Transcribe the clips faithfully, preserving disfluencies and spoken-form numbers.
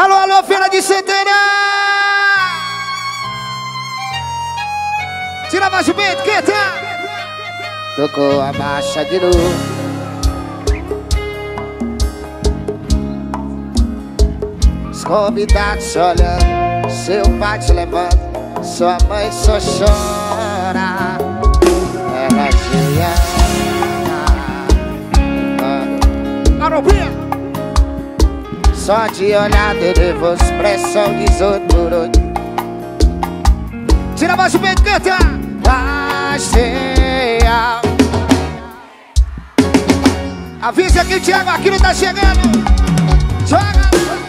Alô, alô, Feira de Santana! Tira mais o vento, que tá? Tocou a marcha de novo. Os convidados olhando, seu pai te levando, sua mãe só chora. Ela Juliana, Arobinha! só de olhar de nervoso, pressão desodorou. Tira mais o vento, canta! Passeia. Avisa que o Thiago Aquino tá chegando! Joga!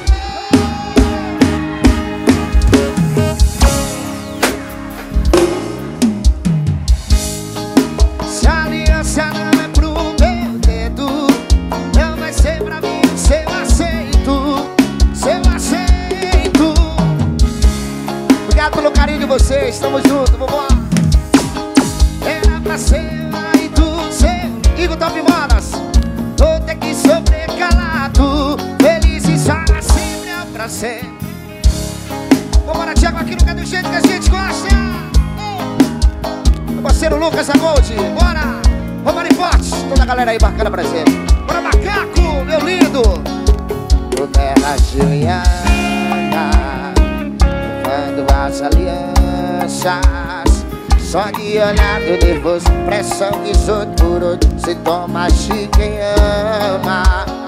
Se a aliança não é pro meu dedo, não vai ser pra mim, se eu aceito, se eu aceito. Obrigado pelo carinho de vocês, tamo junto, vambora! Era pra ser aí do seu Igor Top Manas! vou ter que sofrer calado, feliz e só sempre é pra ser. Vambora, Thiago Aquino, que é do jeito que a gente gosta! Meu parceiro Lucas Agold, bora! Vambora em forte! Toda a galera aí bacana presente. Bora, Macaco, meu lindo! Toda ela Juliana, quando as alianças, só de olhar do nervoso, pressão que sou por outro, se toma de quem ama.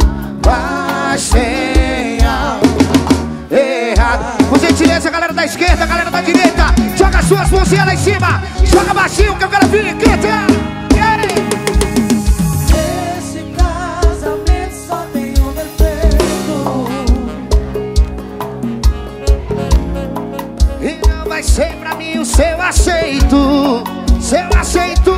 Passeia errado. Por gentileza, galera da esquerda, galera da direita, joga as suas mãozinhas lá em cima, joga baixinho que eu quero vir, canta! Esse casamento só tem um defeito, e não vai ser pra mim o seu aceito, seu aceito.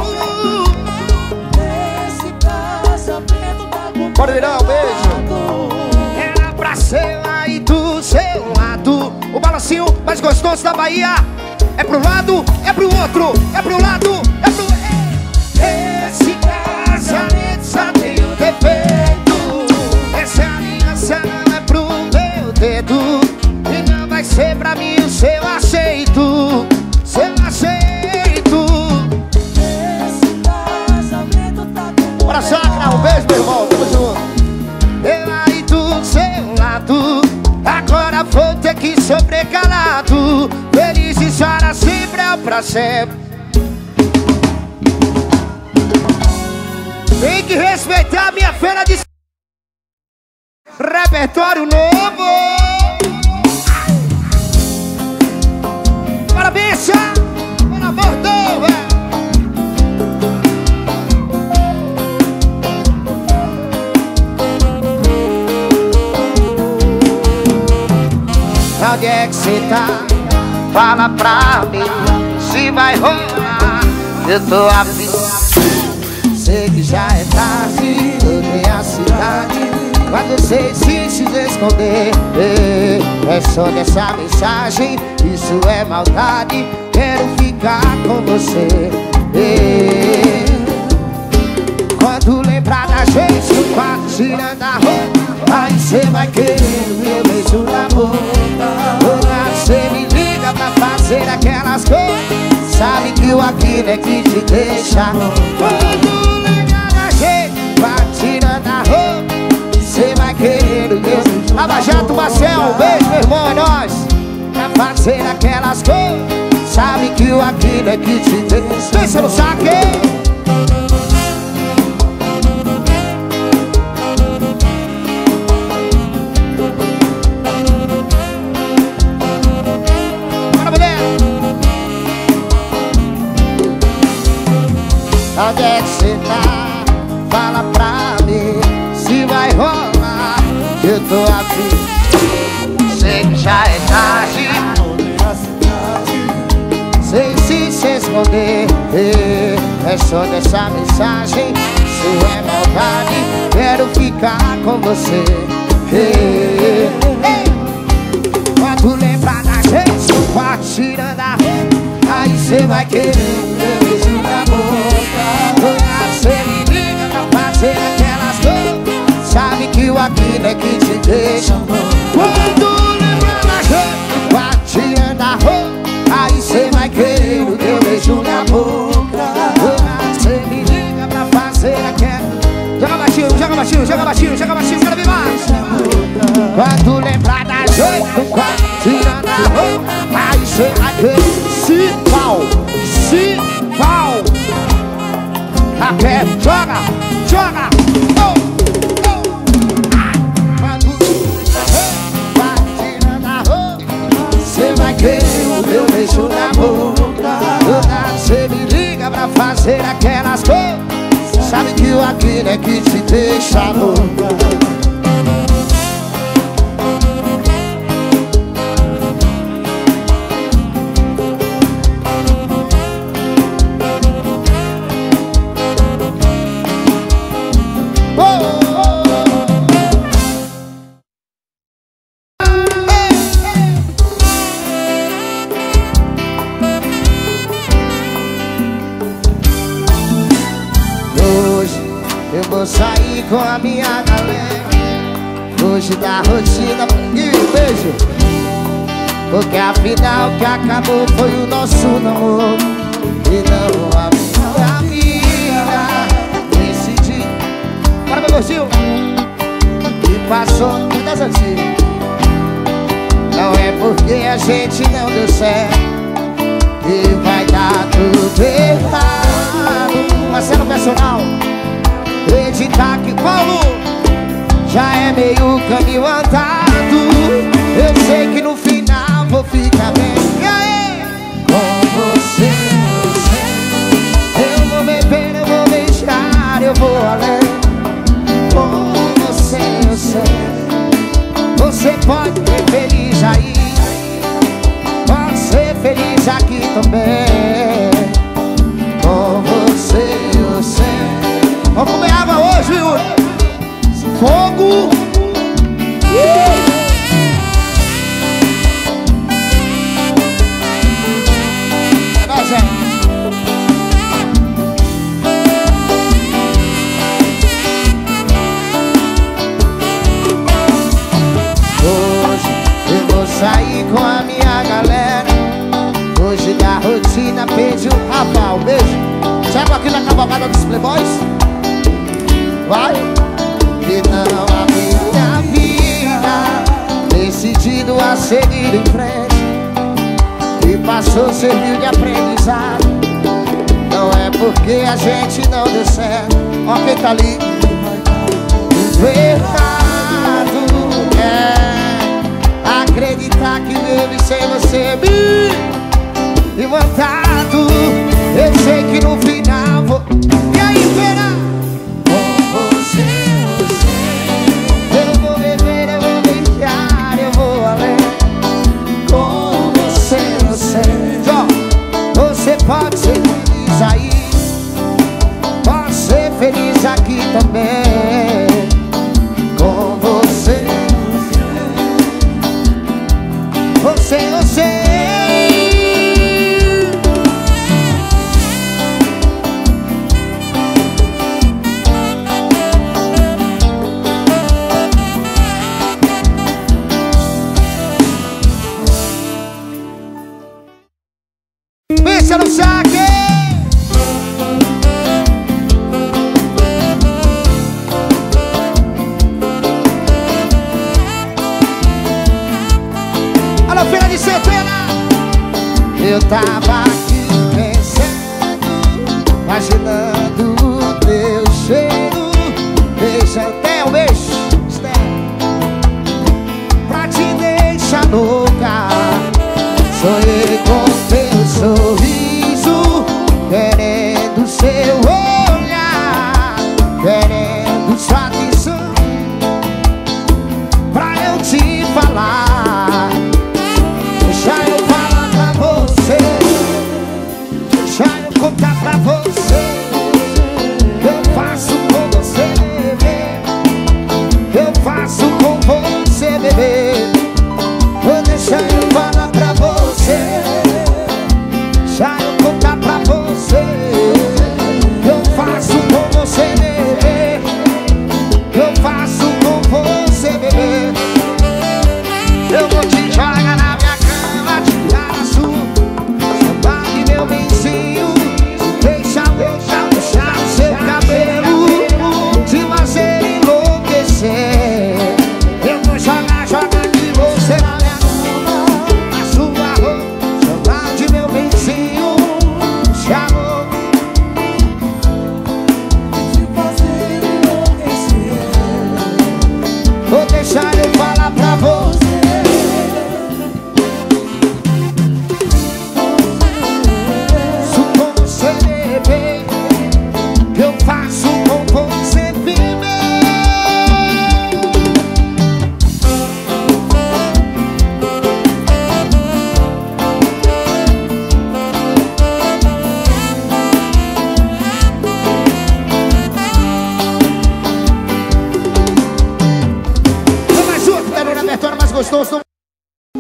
esse casamento tá com Bora, Virão, beijo! Era pra ser aí do seu lado. O balancinho mais gostoso da Bahia é pro lado, é pro outro, é pro lado, é pro... Esse casamento só tem um defeito, essa aliança não é pro meu dedo, e não vai ser pra mim o seu aceito, seu aceito. esse casamento tá com Bora, Sacra, um beijo, meu irmão, tamo junto! Eu aí do seu lado, agora vou ter que sofrer calado, feliz e chora sempre é pra sempre. Tem que respeitar a minha feira de... Repertório novo! Bora, bicha! Bora, bordão, velho! Onde é que cê tá? Fala pra mim se vai rolar. Eu tô afim. Sei que já é tarde, rodei a cidade, mas você insiste em esconder. É só dessa mensagem, isso é maldade. Quero ficar com você. Quando lembrar da gente no quarto tirando a roupa, aí cê vai querer o meu beijo na boca. Quando cê me liga pra fazer aquelas coisas, sabe que o Aquino é que te deixa. Quando lembrar da gente vai tirando a roupa, cê vai querer o meu beijo na boca. Lava Jato, Marcel, um beijo, meu irmão, é nóis! Pra fazer aquelas coisas, sabe que o Aquino é que te deixa. Pensa no saque! Onde é que cê tá? Fala pra mim se vai rolar. Eu tô afim. Sei que já é tarde, sei se se esconder. É só dessa mensagem, isso é maldade. Quero ficar com você. Quando lembrar da gente no quarto tirando a roupa, aí cê vai querer meu beijo na boca. Quando cê me liga pra fazer aquelas coisas, sabe que o Aquino é que te deixa. Quando Quando lembrar da gente no quarto, tirando a roupa, aí cê vai ver. Se pau, se pau. Até joga, joga. Oh, oh. Quando vai tirando a roupa, cê vai querer o meu beijo na boca. Toda cê me liga pra fazer aquelas coisas. Sabe que o aquilo é que te deixa louca. Vou sair com a minha galera. Hoje da rotina e beijo. Porque afinal o que acabou foi o nosso namoro e não a minha vida. Decidi. Bora meu gordinho. E passou das antigas. Não é porque a gente não deu certo que vai dar tudo errado. Marcelo Personal. Acreditar que Paulo já é meio caminho andado. Eu sei que no final vou ficar bem. E aí? Com você, você. Eu vou beber, eu vou beijar, eu vou além. Com você, eu sei. Você pode ser feliz aí, pode ser feliz aqui também. Com você, eu sei. Vamos comer água hoje, Yuri. Fogo. Uh! É nóis, é. Hoje eu vou sair com a minha galera. Hoje da rotina pede um rapaz. Beijo. Sabe aqui na cavalgada dos playboys? Vai, e não a minha vida. Decidido a seguir em frente. E passou, serviu de aprendizado. Não é porque a gente não deu certo. Ó quem tá ali. O errado é acreditar que vive sem você me levantado. Eu sei que no final vou. E aí, Pera? Você pode ser feliz aí, pode ser feliz aqui também. Com você, você, você. Pensa no saque. Alô, filha de Centena. Eu tava aqui pensando, imaginando o teu cheiro. Deixa até um beijo pra te deixar louca. Sonhei com teu sorriso, querendo seu olhar, querendo sua atenção, pra eu te falar. Deixa eu falar pra você, deixa eu contar pra você. Eu faço por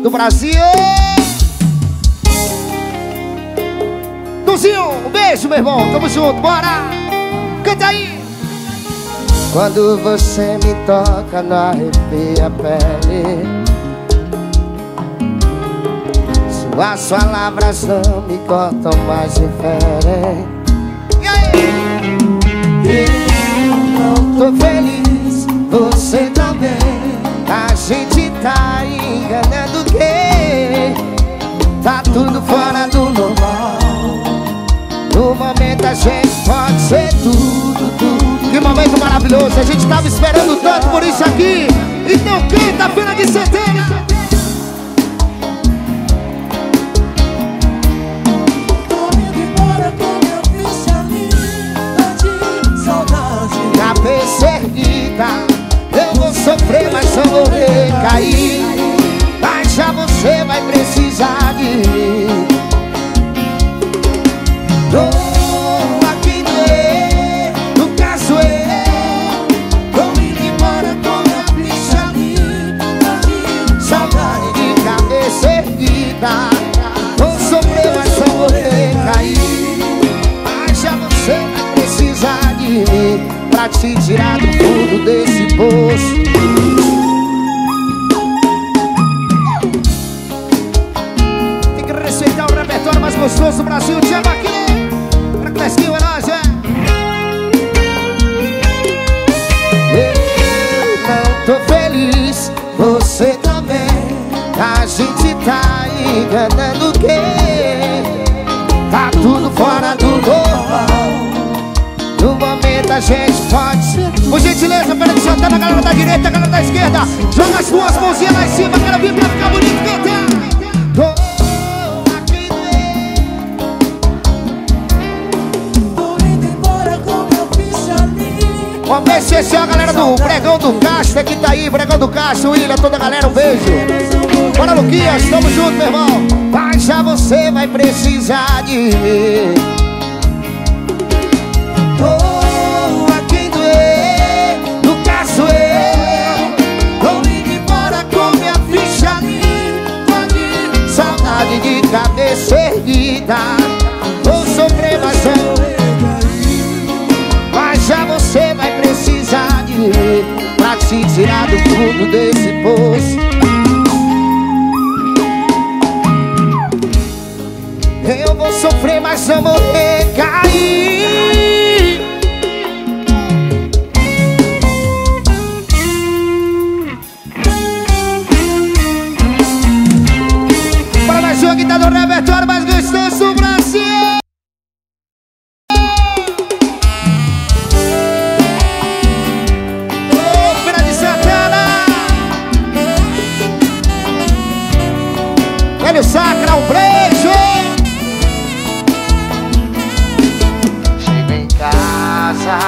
do Brasil. Duzinho, um beijo, meu irmão. Tamo junto, bora. Canta aí. Quando você me toca, não arrepia a pele. Suas palavras não me cortam, mas me ferem. E aí? Eu não tô feliz, você também. A gente tá enganando quem? Tá tudo fora do normal. No momento a gente pode ser tudo, tudo. Que momento maravilhoso. A gente tava esperando tanto por isso aqui. Então canta, Feira de Santana. Tô indo embora com meu ficha linda de saudade. Cabeça erguida, eu vou sofrer, mas só vou recair. Mas já você vai precisar de mim. Tô aqui doer, no caso eu. Tô indo embora com minha ficha linda de Saudade de cabeça erguida, vou sofrer, mas só vou recair. Mas já você vai precisar de mim pra te tirar do fundo desse poço. Tem que respeitar o repertório mais gostoso do Brasil. Chama aqui. Pra Clesquinho é nóis, é. Eu não tô feliz, você também. A gente tá enganando quem? Tá tudo fora do normal. No momento a gente pode ser. Por gentileza, Feira de Santana, a galera da direita, a galera da esquerda. Joga as duas mãozinhas lá em cima. Quero vir pra ficar bonito, canta. Tô aqui doer. Tô indo embora com meu ficha linda. Um beijo especial, a galera do Bregão do Castro, que tá aí, Bregão do Castro, William, toda a galera, um beijo. Bora, Luquinhas, tamo junto, meu irmão. Mas já você vai precisar de mim. Tô aqui doer, no caso eu. Tô indo embora com minha ficha linda de Saudade de cabeça erguida, vou sofrer, mas eu. Mas já você vai precisar de mim pra te tirar do fundo desse poço. Eu vou sofrer, mas eu vou recair. Para mais uma que tá no repertório mais gostoso do Brasil. Ô, Feira de Santana. Velho Sacra, um beijo. Chego em casa,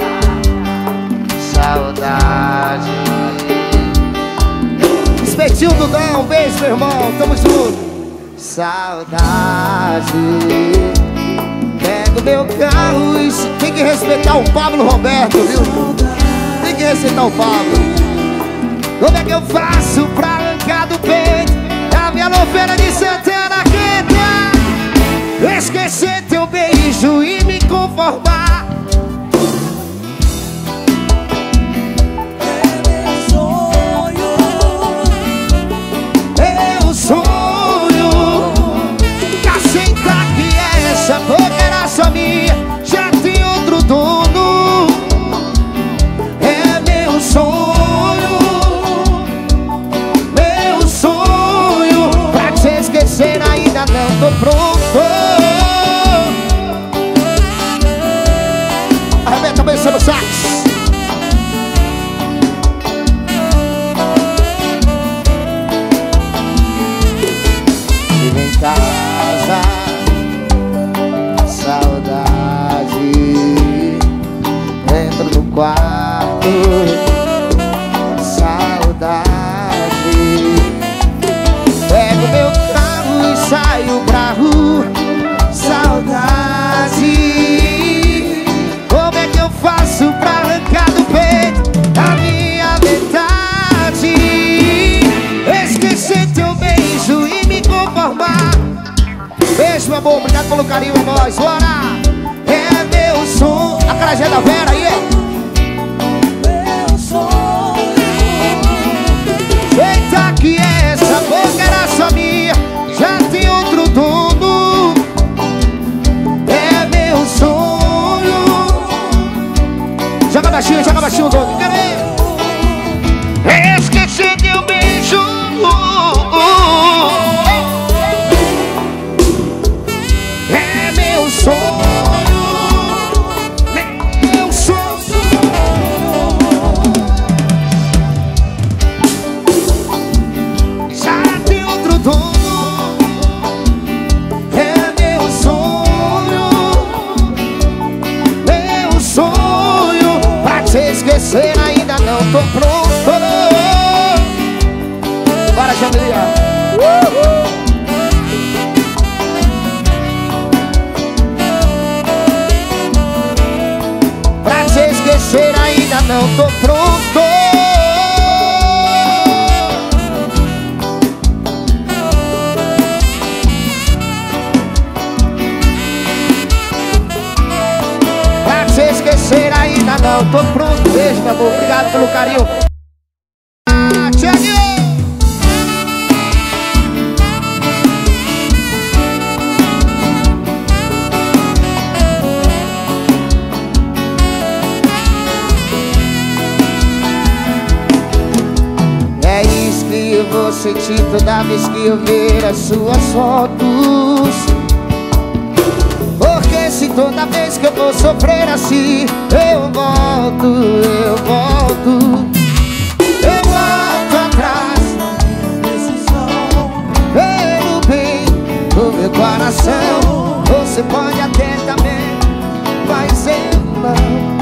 saudade. Espetinho do Dão, um beijo, meu irmão. Tamo junto. Saudade. Pego meu carro e se- Tem que respeitar o Pablo Roberto, viu? Tem que respeitar o Pablo. como é que eu faço pra arrancar do peito A minha Feira de Santana canta. esquecer teu beijo e me conformar? É meu sonho. Eu sonho que aceitar que essa boca era só minha, já tem outro dono. É meu sonho, meu sonho, pra te esquecer ainda não tô pronto. Arrebenta a cabeça no sax. Chego em casa, saudade. Entro no quarto, saudade. Pego meu carro e saio pra rua. beijo, meu amor. Obrigado pelo carinho, é nóis. Bora! É meu sonho. A carajé da Vera aí, é? Meu sonho. Eita que essa boca era só minha, já tem outro dono. É meu sonho. Joga baixinho, joga baixinho, dono. Quero esquecer teu beijo. É meu sonho. Meu sonho. Já tem outro dono. É meu sonho. Meu sonho. Pra te esquecer ainda não tô pronto. Bora, Jamilia. Uhul. Pra te esquecer ainda não tô pronto. Pra te esquecer ainda não tô pronto. Beijo, meu amor, obrigado pelo carinho. Ah, Thiaguinho. Eu vou sentir toda vez que eu ver as suas fotos. Porque se toda vez que eu vou sofrer assim, eu volto, eu volto, eu volto atrás. Pelo bem do meu coração, você pode até também, mas eu não.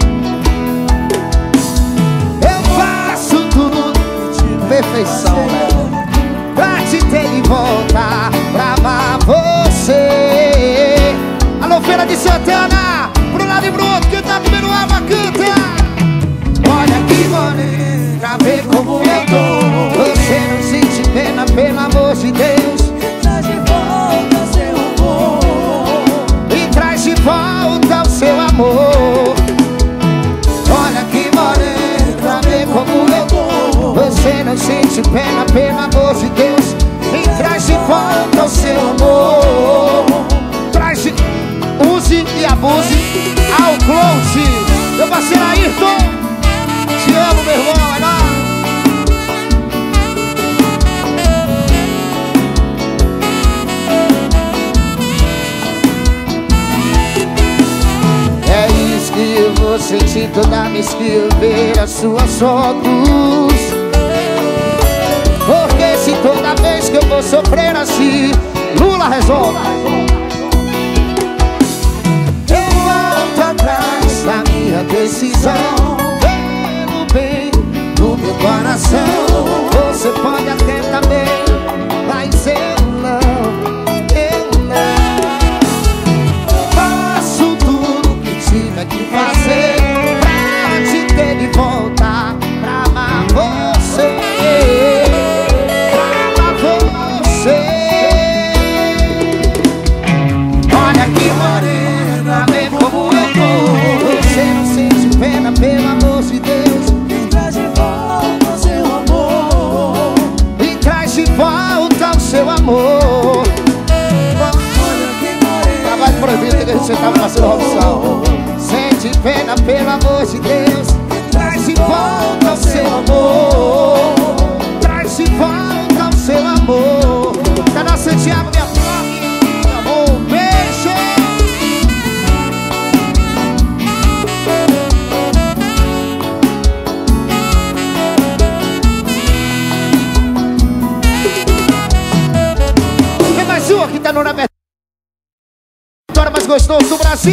Perfeição, né? Pra te ter de volta, pra amar você. Alô, Feira de Santana, pro lado e pro outro, quem tá comendo água, canta. Olha que morena, pra ver como eu tô. Você não sente pena, pelo amor de Deus. E traz de volta seu amor. E traz de volta o seu amor. Olha que morena, pra ver como eu tô. Você não sente pena, pelo amor de Deus. E traz de volta o seu amor. Traz de... Use e abuse ao close. Meu parceiro Ayrton, te amo, meu irmão, é nóis. É isso que eu vou sentir toda vez que eu ver as suas fotos. Porque se toda vez que eu vou sofrer assim, Lula resolve, eu volto atrás da minha decisão. Pelo bem do meu coração, você pode até também, mas eu não, eu não. Faço tudo que tiver que fazer pra te ter de volta, pra amar você. Olha que morena, vê como eu tô. Você não sente pena, pelo amor de Deus. E traz de volta seu amor. E traz de volta o seu amor. Olha que morena, Trabalho proibido que você tava passando opção. Sente pena, pelo amor de Deus. E traz de volta o seu amor. Traz de volta o seu amor. Cadê Santiago, minha flor? Meu amor, beijo. Tem mais um aqui, tá no repertório mais gostoso do Brasil.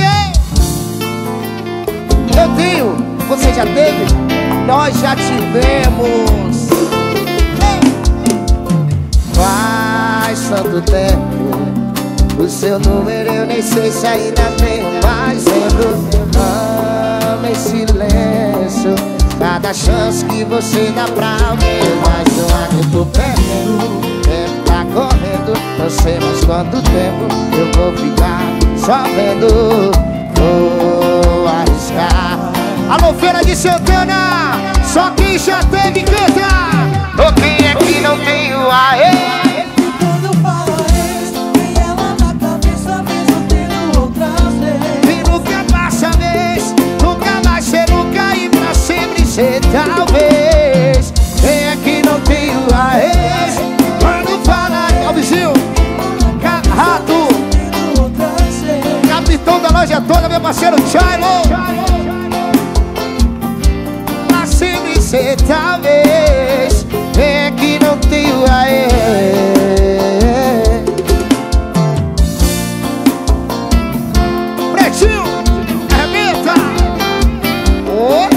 Eu tenho, você já teve? Nós já tivemos. Faz tanto tempo, o seu número eu nem sei se ainda tenho, mas lembro. Amo em silêncio cada chance que você dá pra alguém, mas não aguento perdendo. O tempo tá correndo, você, mas quanto tempo eu vou ficar só vendo? Vou arriscar. Alô, Feira de Santana, só quem já teve canta. Ou quem é que não tem o aê? E quando fala ex, tem ela na cabeça mesmo tendo outras vezes. E nunca passa vez, nunca vai ser nunca e pra sempre ser talvez. Quem é que não tem o aê? Quando fala, ó, vizinho, Rato, capitão da loja toda, meu parceiro Chilo. Pra sempre ser talvez. Quem é que não tem o aê? Pretinho, arrebenta. Oh.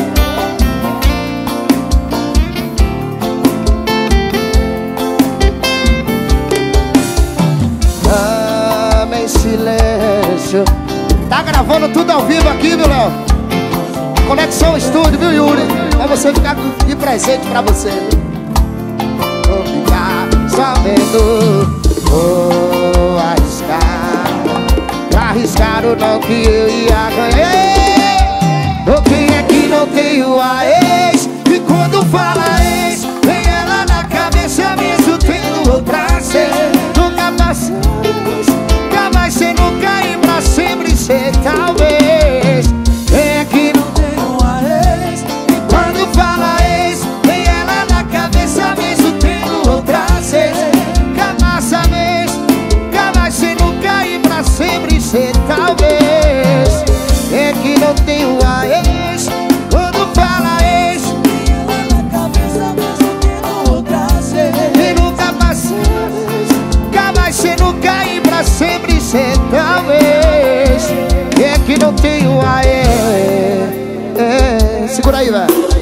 Ama em silêncio. Tá gravando tudo ao vivo aqui, viu, Léo? Conexão Estúdio, viu, Yuri? Pra você ficar de presente pra você. Vou ficar só vendo. Vou arriscar. Pra arriscar o não que eu ia ganhar. Ou quem é que não tem o ex? E quando fala ex, vem ela na cabeça mesmo tendo outra ser. Nunca passa vez, nunca vai ser nunca e pra sempre ser talvez. Quem é que não tem uma ex? E quando fala ex, vem ela na cabeça mesmo tendo outra ser. Nunca passa vez, nunca vai ser nunca e pra sempre ser talvez. Quem é que não tem uma ex? Quando fala ex, Tem ela na cabeça mesmo tendo outras vezes. e nunca passa vez, nunca vai ser nunca e pra sempre ser talvez. Quem é que não tem uma ex? É, segura aí, velho.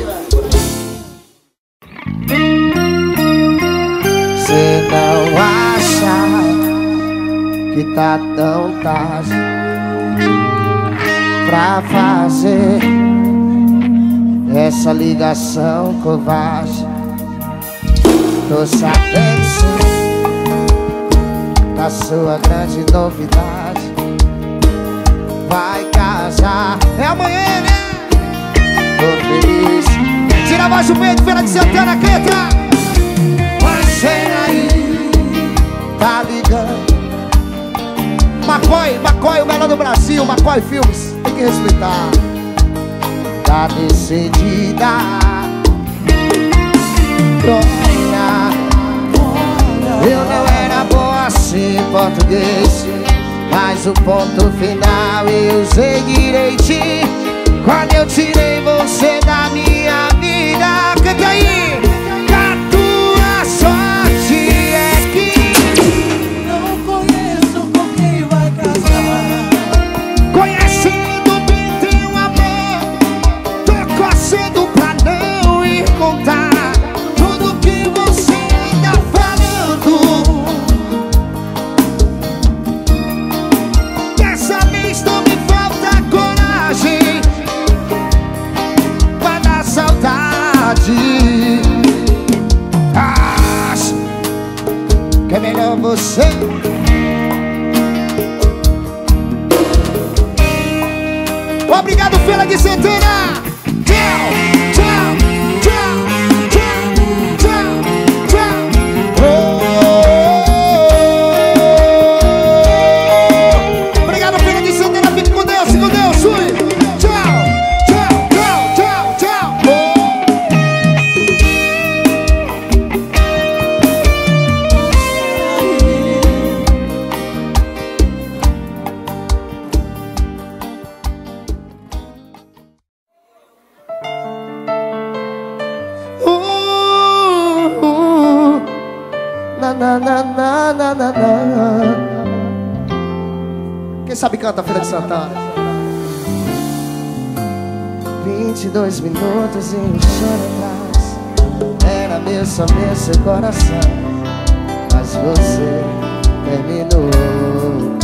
Cê não acha que tá tão tarde pra fazer essa ligação covarde? Tô sabendo sim da sua grande novidade. Vai casar, é amanhã, né? Tô feliz. Tira a voz do peito, Feira de Santana, canta. Mas cê aí tá ligando. Macói, Macói, o melhor do Brasil, Macói Filmes, tem que respeitar. Tá decidida. Dona, eu não era bom assim em português, mas o ponto final eu usei direitinho. Quando eu tirei você da minha vida. Canta aí. A tua sorte é que Não conheço com quem vai casar. conhecendo bem teu amor, tô coçando pra não ir contar tudo que você tá falando. Dessa vez não me falta coragem pra dar saudade. Acho que é melhor você. Obrigado, Feira de Santana. Tchau, tchau, tchau, tchau, tchau, tchau. Oh. Obrigado, Feira de Santana. Fique com Deus, fique com Deus. Fui. Tchau, tchau, tchau, tchau, tchau. Oh. Uh, uh, na, na, na, na, na, na, na. Quem sabe canta Feira de Santana? vinte e dois minutos e um choro atrás. Era meu, só meu, seu coração, mas você terminou.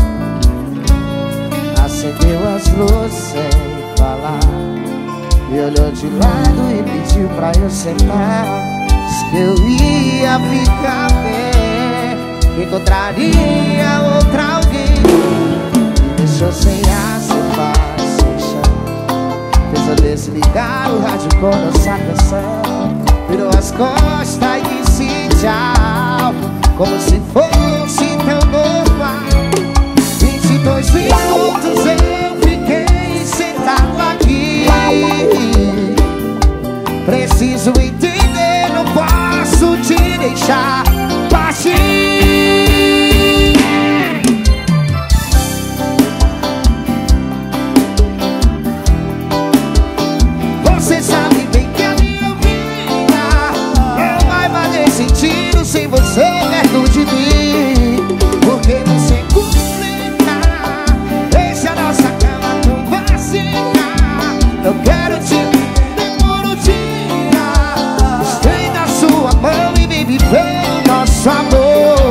Acendeu as luzes sem falar, me olhou de lado e pediu pra eu sentar. Diz que eu ia ficar bem, encontraria outra alguém. Me deixou sem ar, sem paz, sem chão. Fez eu desligar o rádio com nossa canção. Virou as costas e disse tchau, como se fosse tão normal. Vinte e dois minutos eu fiquei sentado aqui. Preciso entender, não posso te deixar partir. Você sabe bem que a minha vida não vai fazer sentido sem você perto de mim. Porque você complica, deixa a nossa cama tão vazia. Eu quero te ver por um dia. Gostei da sua mão e vem viver o nosso amor.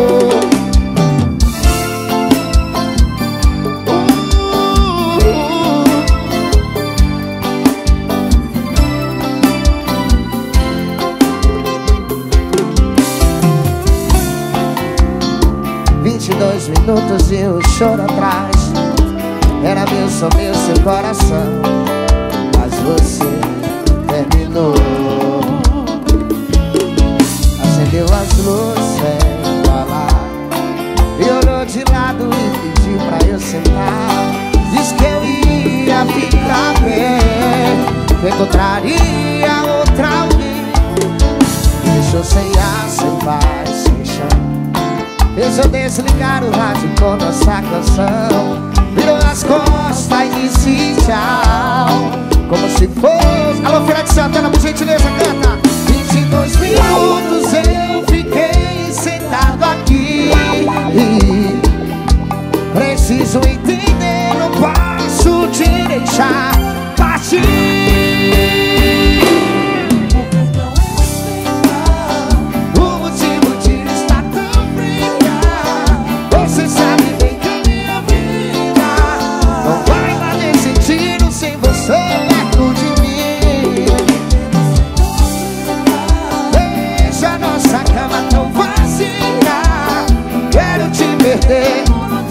Vinte e dois minutos e o choro atrás. Era meu, só meu, seu coração. Mas você terminou. Acendeu as luzes sem falar e olhou de lado e pediu pra eu sentar. Disse que eu ia ficar bem, que encontraria outra alguém. Me deixou sem ar, sem paz, sem chão. Fez eu desligar o rádio com nossa canção. Virou as costas e disse tchau, como se fosse... Alô, Feira de Santana, por gentileza, canta. Vinte e dois minutos eu fiquei sentado aqui. Preciso entender, não posso te deixar partir. O motivo de estar tão fria, você sabe bem que a minha vida não vai fazer sentido sem você perto de mim. Deixa a nossa cama tão vazia, quero te perder.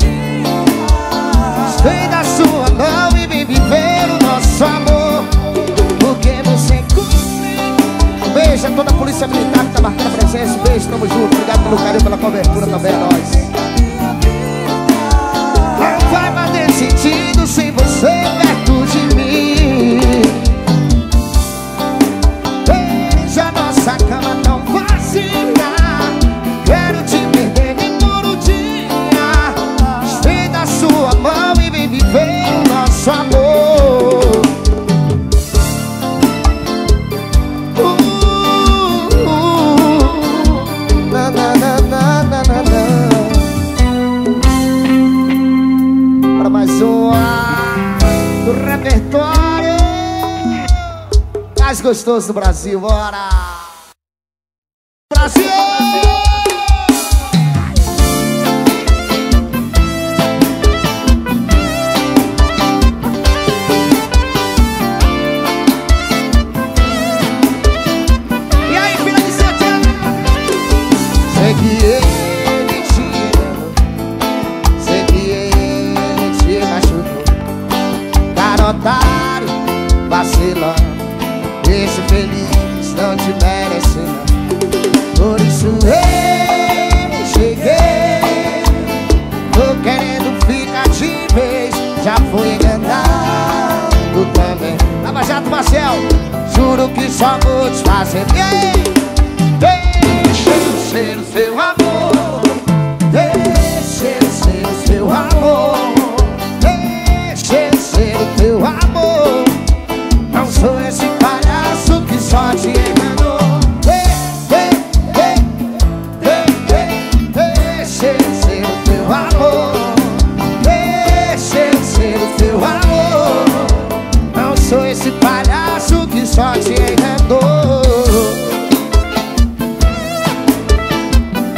Gostei da sua mão e vem viver o nosso amor. Porque você cumpre. Um beijo a toda a polícia militar que tá marcando a presença. Um beijo, tamo junto, obrigado pelo carinho, pela cobertura também a nós. Não vai fazer sentido sem você perto de mim. Veja a nossa cama tão vazia, quero te perder nem por um dia. Gostei da sua mão e vem viver o nosso amor. Uh, uh, na, na, na, na, na, na, na. Para mais uma do repertório mais gostoso do Brasil, bora! Brasil! E aí, filha de Santana? Sei que ele te enganou, sei que ele te machucou. Garotário, vacilão, esse feliz não te merece não. Por isso eu cheguei, tô querendo ficar de vez. Já fui enganado também. Lava Jato, Marcel, juro que só vou te fazer bem. Deixa eu ser o seu amor, deixa eu ser o seu amor, deixa eu ser o teu amor. Não sou esse palhaço que só te enganou. Deixa eu ser o teu amor, deixa eu ser o teu amor. Não sou esse palhaço que só te enganou.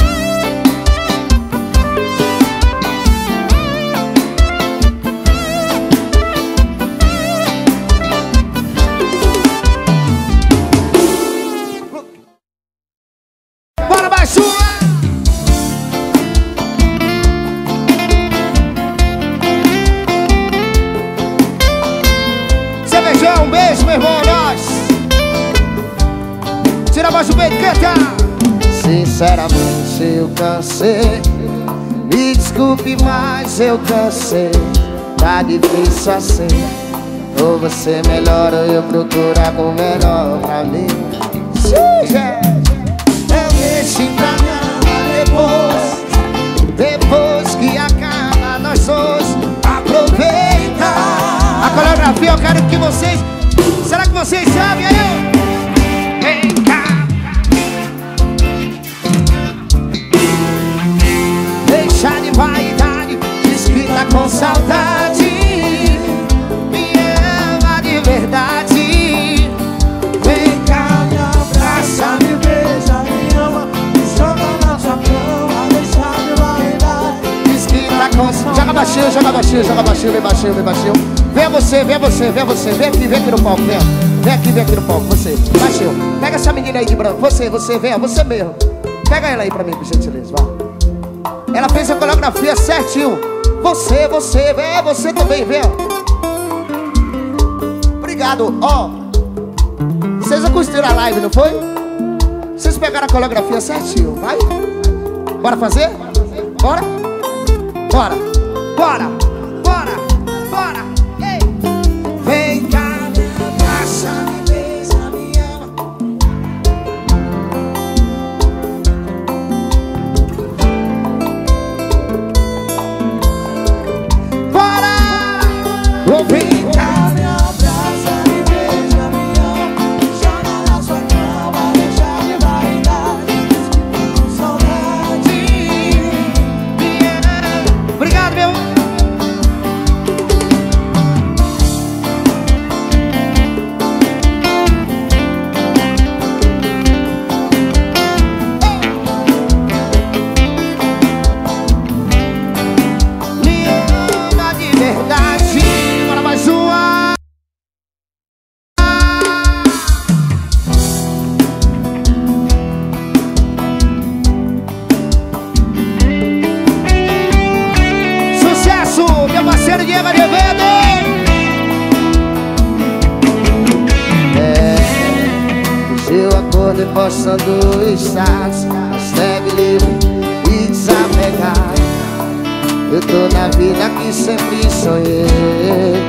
meu irmão, nós. Tira a voz do peito, canta. Sinceramente eu cansei. Me desculpe, mas eu cansei. Tá difícil assim. Ou você melhora ou eu procuro algo melhor pra mim. Eu deixo pra depois. Depois que acaba nós dois. Aproveita. A coreografia eu quero que vocês... Será que vocês sabem aí? Vem cá. Deixa de vaidade, diz que tá com saudade. Me ama de verdade. Vem cá, me abraça, me beija, me ama. Me joga na sua cama, deixa de vaidade. Diz que tá com saudade. Joga baixinho, joga baixinho, joga baixinho, vem baixinho, vem baixinho. Vem você, vem você, vem você. Vem aqui, vem aqui no palco, vem. Vem aqui, vem aqui no palco, você. Baixinho. Pega essa menina aí de branco. Você, você, vem, você mesmo. Pega ela aí pra mim, por gentileza, vai. Ela fez a coreografia certinho. Você, você, vem, você também, vem. Obrigado, ó. Vocês acustiram a live, não foi? Vocês pegaram a coreografia certinho, vai? Bora fazer? Bora? Bora, bora, bora, bora. Ei. Vem cá, me abraça, me beija, me ama. Bora! Oh, vem cá, me abraça, me beija, me ama. Joga na sua cama, deixa de vaidade. Com saudade. Obrigado, meu. Me ama de verdade. Bora mais uma. Sucesso, meu parceiro Diego Azevedo. É, hoje eu acordei postando status, hashtag livre e desapegado. Eu tô na vida que sempre sonhei.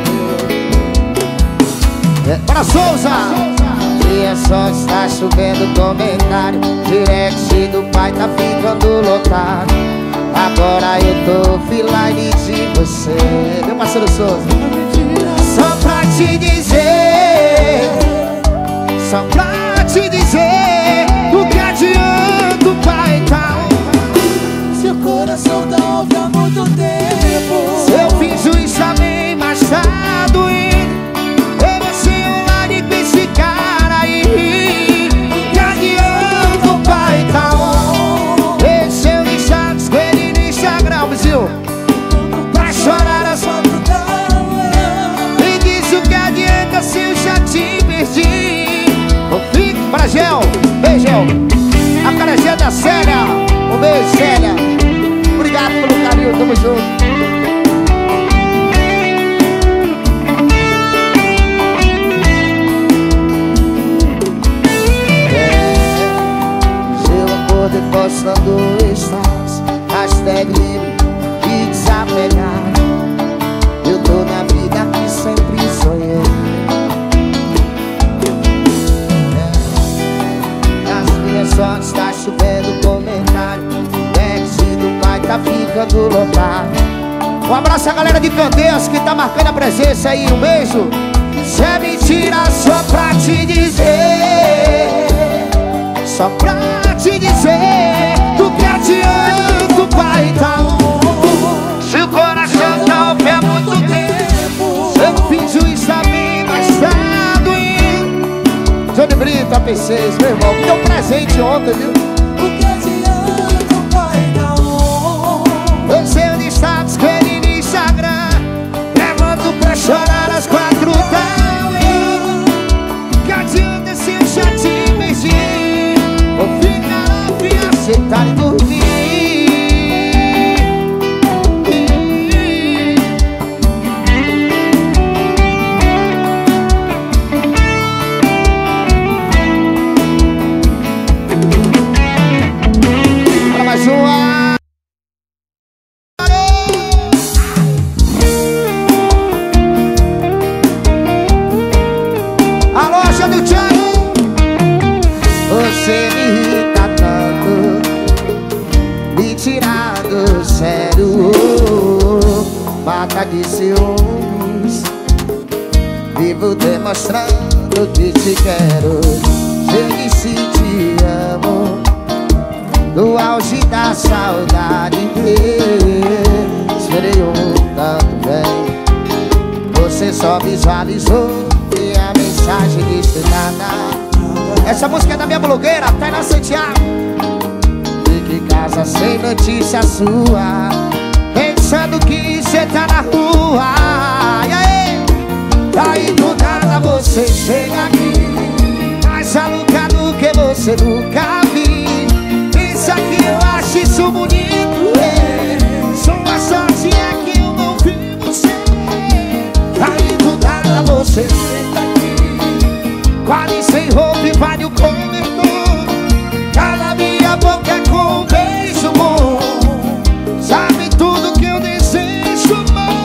É, Bora, Souza. e é só estar chovendo comentário. Direct do pai tá ficando lotado. Agora eu tô offline de você. Meu parceiro Souza. Só pra te dizer, só pra te dizer, O que adianta o pai tá? Seu coração tá off há muito tempo. eu fiz o exame, mas tá doendo. Eu vou ser online com esse cara aí. Que adianta o pai tá on? Esse eu status com ele no Instagram, Brasil. Pra chorar as fotos. Me diz o que adianta se eu já te perdi. Ô, fique, Bora, Gel. Beijão. A carezinha da Célia. Um beijo, Célia. Obrigado pelo carinho, tamo junto. Eu acordei postando status, hashtag livre e desapegado. Eu tô na vida que sempre sonhei. É, nas minhas fotos tá chovendo comentário. Ex do pai tá ficando lotado. Um abraço à galera de Candeias que tá marcando a presença aí. Um beijo. Se é mentira só pra te dizer, só pra te dizer, do que adianta o pai tá on? Se o coração tá off há muito tempo. Eu fiz o exame, mas tá doendo. Johnny Brito, A P seis, meu irmão. Me deu um presente ontem, viu? O que adianta o pai tá on? Eu sei onde status com ele no Instagram. Levanto pra chorar às quatro da manhã. Que adianta se eu já te perdi? Vou ficar off, aceitar e dormir. tirar do sério. Mata de ciúmes, vivo demonstrando que te quero. Sei se te amo, no auge da saudade. Esperei um tanto bem, você só visualizou e a mensagem disse nada. Essa música é da minha blogueira, Taina Santiago. Fique em casa sem notícia sua, pensando que cê tá na rua. E aí, aí do nada você chega aqui, mais aluca do que você nunca vi. Isso aqui eu acho isso bonito, é. Sua sorte é que eu não vi você. Aí do nada você chega aqui, quase sem roupa e vai no cobertor. Cala minha boca com um beijo bom, sabe tudo que eu desejo, amor.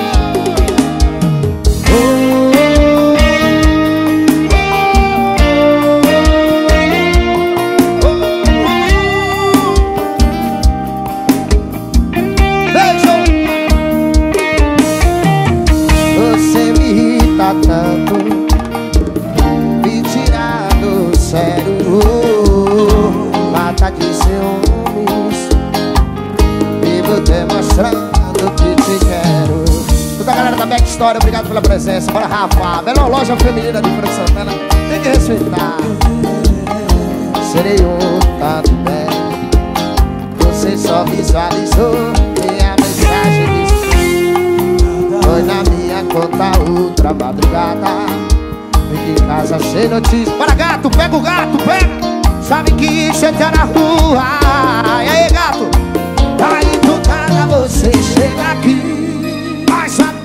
Você me irrita tanto, me tira do sério. Mata de ciúmes, vivo demonstrando que te quero. Toda a galera da Back Story, obrigado pela presença. Bora, Rafa, melhor loja feminina de Feira de Santana, tem que respeitar. Serei um tanto bem, você só visualizou e a mensagem disse foi na minha conta outra madrugada. Fique em casa sem notícia. Bora, gato, pega o gato, pega. Sabe que você tá na rua. E aí, gato? Aí do nada você chega aqui, mas a...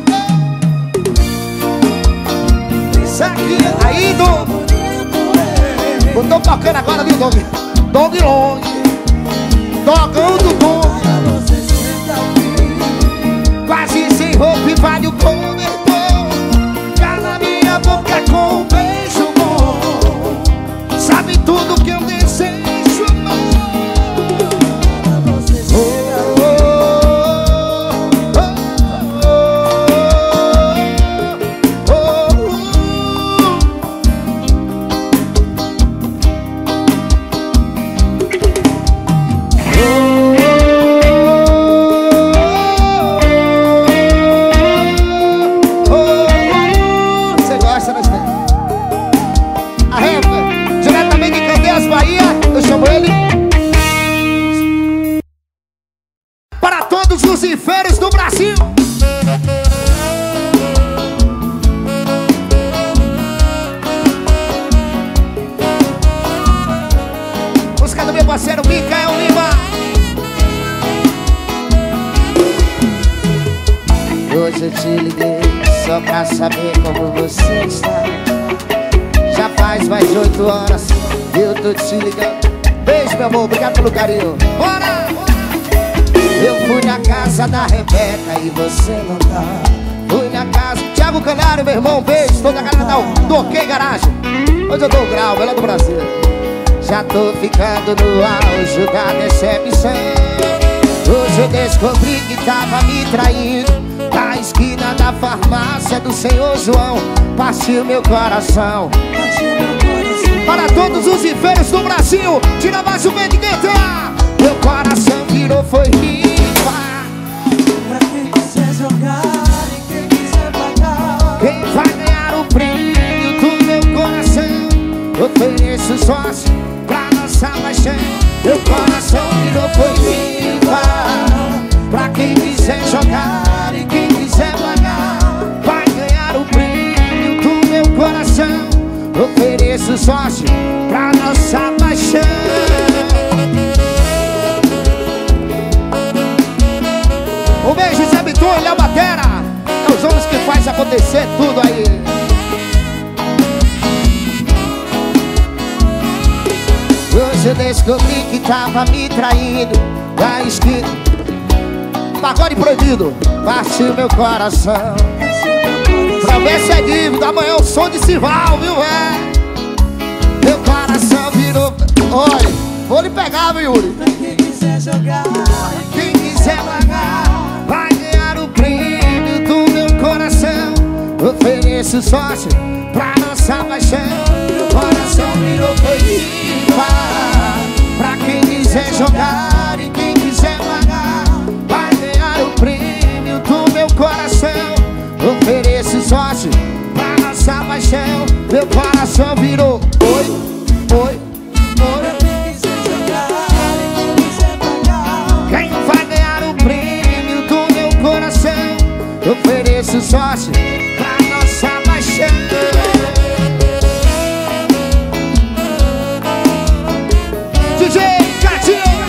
Isso aqui, aí, Dog. Eu tô tocando agora, viu, Dog? Dog Long, Dogão do Dog. Quase sem roupa e vai no cobertor. Cala minha boca com um beijo bom, sabe tudo que eu desejo, amor. Oh, oh, oh, oh, oh. Você gosta das coisas? Arreta, diretamente de Candeias, Bahia, eu chamo ele. Para todos os infernos do Brasil. Música do meu parceiro Micael Lima. Hoje eu te liguei só pra saber como você está. Já faz mais de oito horas eu tô te ligando. Beijo, meu amor, obrigado pelo carinho. Bora! Eu fui na casa da Rebeca e você não tá. Fui na casa Thiago Canário, meu irmão, beijo. Toda a galera do OK Garagem. Hoje eu dou o grau, melhor do Brasil. Já tô ficando no auge da decepção. Hoje eu descobri que tava me traindo. Na esquina da farmácia do senhor João, partiu meu coração. Para todos os infernos do Brasil, tira mais um vento de dentro. Meu coração virou foi rifa. Pra quem quiser jogar e quem quiser pagar, quem vai ganhar o prêmio do meu coração? Ofereço sócio pra nossa paixão. Meu coração virou foi rifa. Pra quem quiser jogar e quem quiser pagar, vai ganhar o prêmio do meu coração. Ofereço sócio pra nossa paixão. Um beijo, Zé Biton, Léo Batera. É os homens que faz acontecer tudo aí. Hoje eu descobri que tava me traindo. Da esquina, pagode proibido, partiu meu coração. Promessa é dívida, amanhã é o som de Sival, viu, é? Meu coração virou... Olha, vou lhe pegar, viu, Yuri? pra quem quiser jogar ofereço sorte pra nossa paixão. Meu coração virou coitiva pra quem quiser jogar e quem quiser pagar vai ganhar o prêmio do meu coração. Ofereço sorte pra nossa paixão. Meu coração virou oi, oi, oi. Quem vai ganhar o prêmio do meu coração? Ofereço sorte pra nossa paixão. D J Gatinho.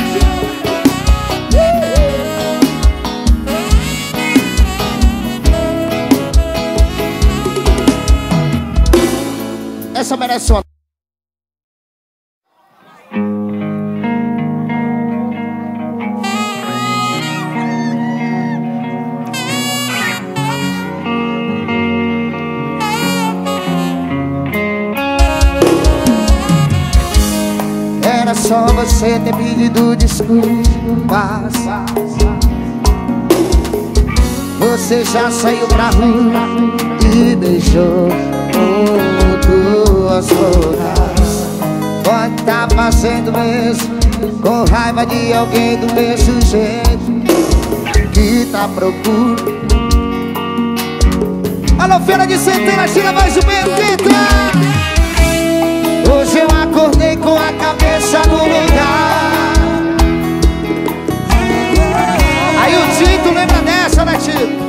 Essa merece uma. Era só você ter pedido desculpas. Você já saiu pra rua e beijou duas bocas. Pode tá fazendo mesmo, com raiva de alguém do mesmo jeito que tá procurando. Alô, Feira de Santana, tira mais um Benedito. Hoje eu acordei com a cabeça no lugar. Aí o Tito lembra dessa, né, Tito?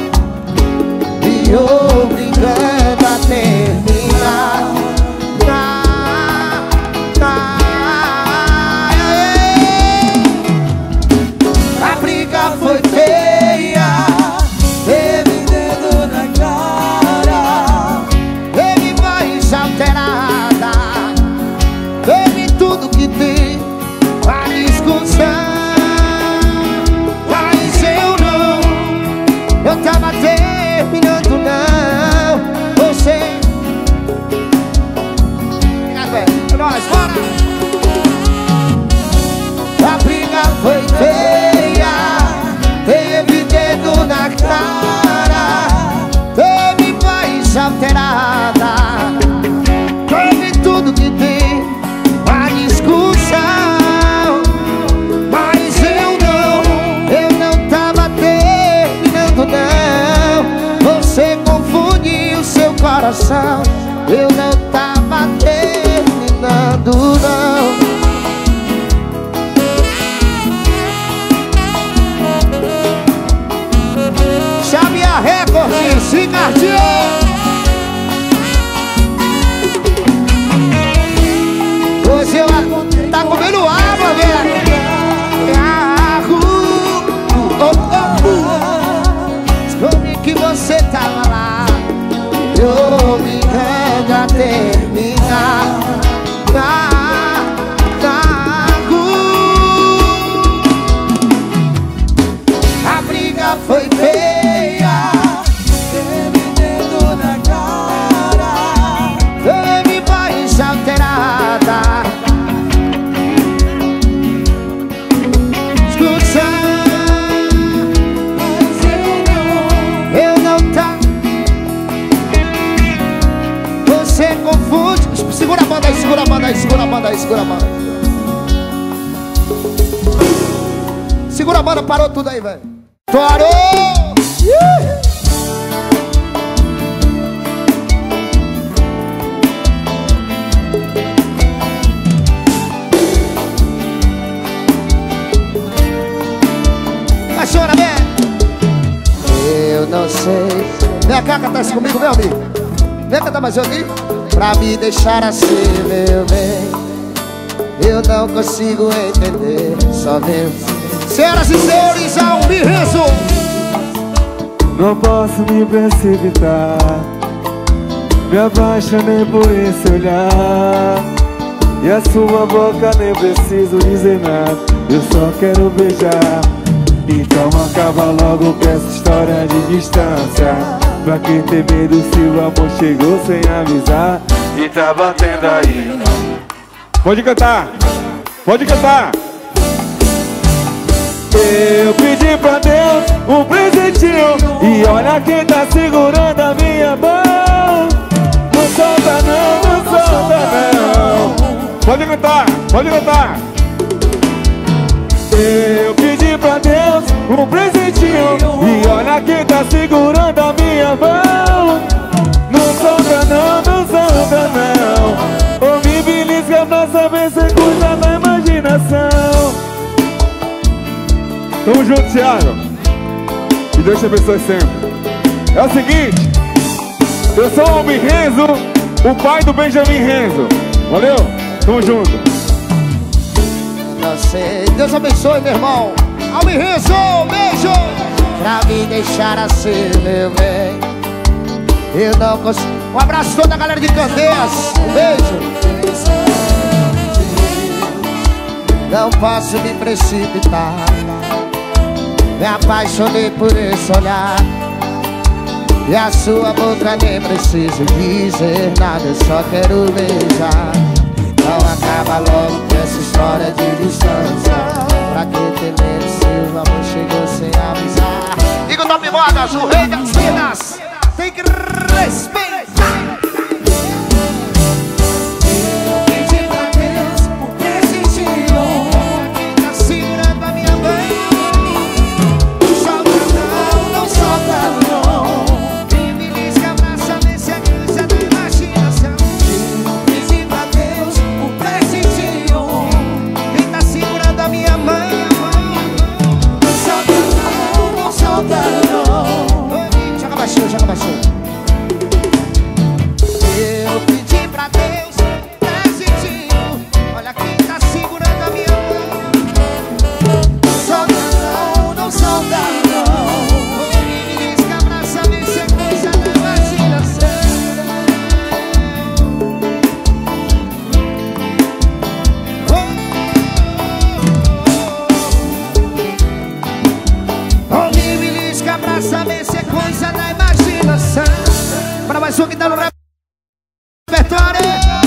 Me obrigando a terminar. Tá, tá, a briga foi feia, teve dedo na cara, teve voz alterada, teve tudo que tem a discussão. Mas eu não, eu tava terminando não. Você é nóis, bora! A briga foi feia, teve dedo na cara, teve voz alterada, teve tudo que tem a discussão. Mas eu não, eu não tava terminando não. Você confundiu seu coração, eu não tava terminando não. Chame a Record, Ricardinho. Hoje eu tá comendo água, velho. Descobri que você tava lá, eu me obrigando a terminar. Tá, tá, a briga foi feia, teve dedo na cara, teve voz alterada, discussão. Mas eu não, eu não tá. Você confunde. Segura a banda aí, segura a banda aí, segura a banda aí, segura a banda. Segura a banda, parou tudo aí, velho. Parou! Uh! Cachorra, vem! Eu não sei. Vem cá, cantar isso comigo, meu amigo. Vem cantar mais um aqui. Pra me deixar assim, meu bem, eu não consigo entender. Só Deus. Senhoras e senhores, há um birrezo. Não posso me precipitar, me apaixonei por esse olhar, e a sua boca nem preciso dizer nada, eu só quero beijar. Então acaba logo com essa história de distância. Pra que ter medo se o amor chegou sem avisar e tá batendo aí? Pode cantar, pode cantar. Eu pedi pra Deus um presente presentinho. E olha quem tá segurando a minha mão. Não solta não, não solta não. Pode cantar, pode cantar. Eu pedi pra Deus um presentinho. E olha quem tá segurando a minha mão. Não solta não, não solta não. Ou me belisca pra saber se cuida da imaginação. Tamo junto, Thiago. E Deus te abençoe sempre. É o seguinte, eu sou o Almi Renzo, o pai do Benjamin Renzo. Valeu? Tamo junto. Não sei. Deus abençoe, meu irmão. Almi Renzo, beijo. Pra me deixar assim, meu bem, eu não consigo. Um abraço a toda a galera de Candeias. Um beijo. Não posso me precipitar. Me apaixonei por esse olhar. E a sua boca nem preciso dizer nada, eu só quero beijar. Não acaba logo com essa história de distância. Pra que ter medo se o amor chegou sem avisar? Diga o Top Modas, o rei das minas. Tem que respeitar. Joga baixinho. Eu pedi pra Deus presentinho. Olha quem tá segurando a minha mão. Não solta não, não solta não. Me belisca pra saber se é coisa da imaginação. Oh, me belisca pra saber se é coisa da imaginação. Para mais um que tá no repertório.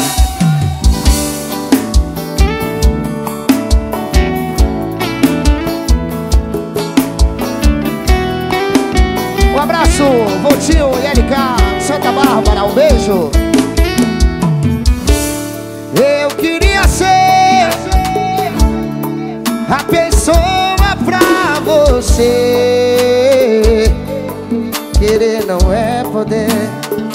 Um abraço, Voltinho e L K, Santa Bárbara, um beijo. Eu queria ser a pessoa pra você. Querer não é poder.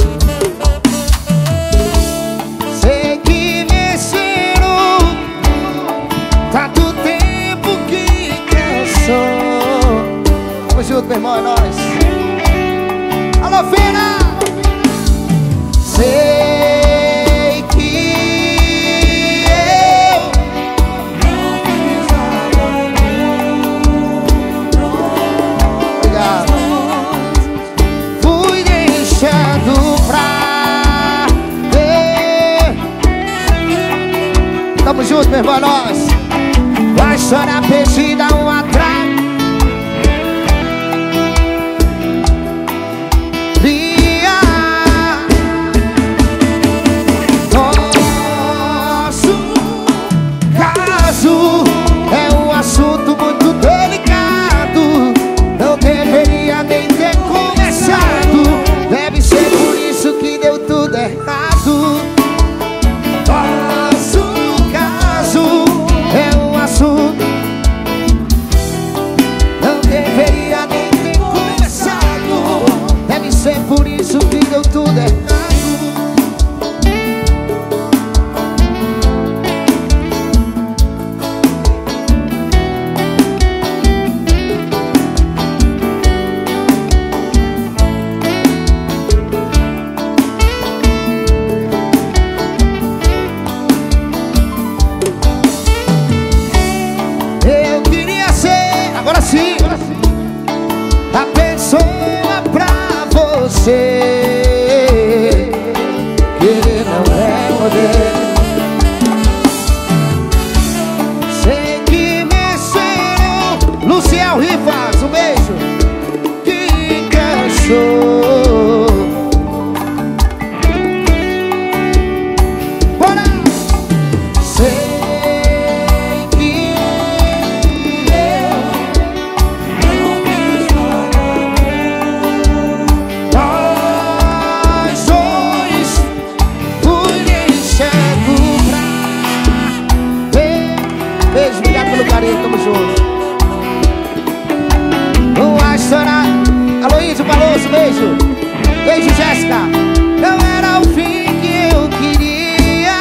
Sei que venceram tanto tempo que cansou. Tamo junto, meu irmão, é nóis. Alô, Fena! Sei que eu obrigado. Deixando pra ver. Tamo junto, meu irmão, nós. Vai chorar perdida um atrás. Nosso caso é um assunto muito delicado. Não deveria nem ter começado. Deve ser por isso que deu tudo errado. Nosso caso é um assunto. Não deveria nem ter começado. Deve ser por isso que deu tudo errado. A pessoa pra você. Querer não é poder. Sei que venceram. Luciel Rivas, um beijo. Que cansou. Bora! Sei que eu música. Não era o fim que eu queria.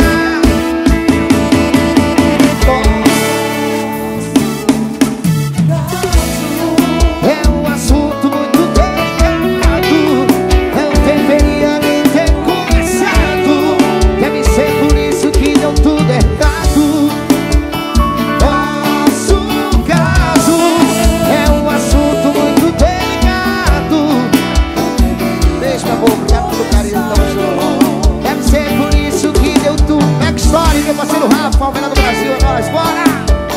É um assunto muito delicado. Não deveria nem ter começado. Deve ser por isso que deu tudo errado. Nosso caso é um assunto muito delicado. Beijo, meu amor, obrigado pelo carinho, tamo junto. Deve ser por isso que deu tudo. Back Story, meu parceiro Rafa, o melhor do Brasil, é nóis, bora!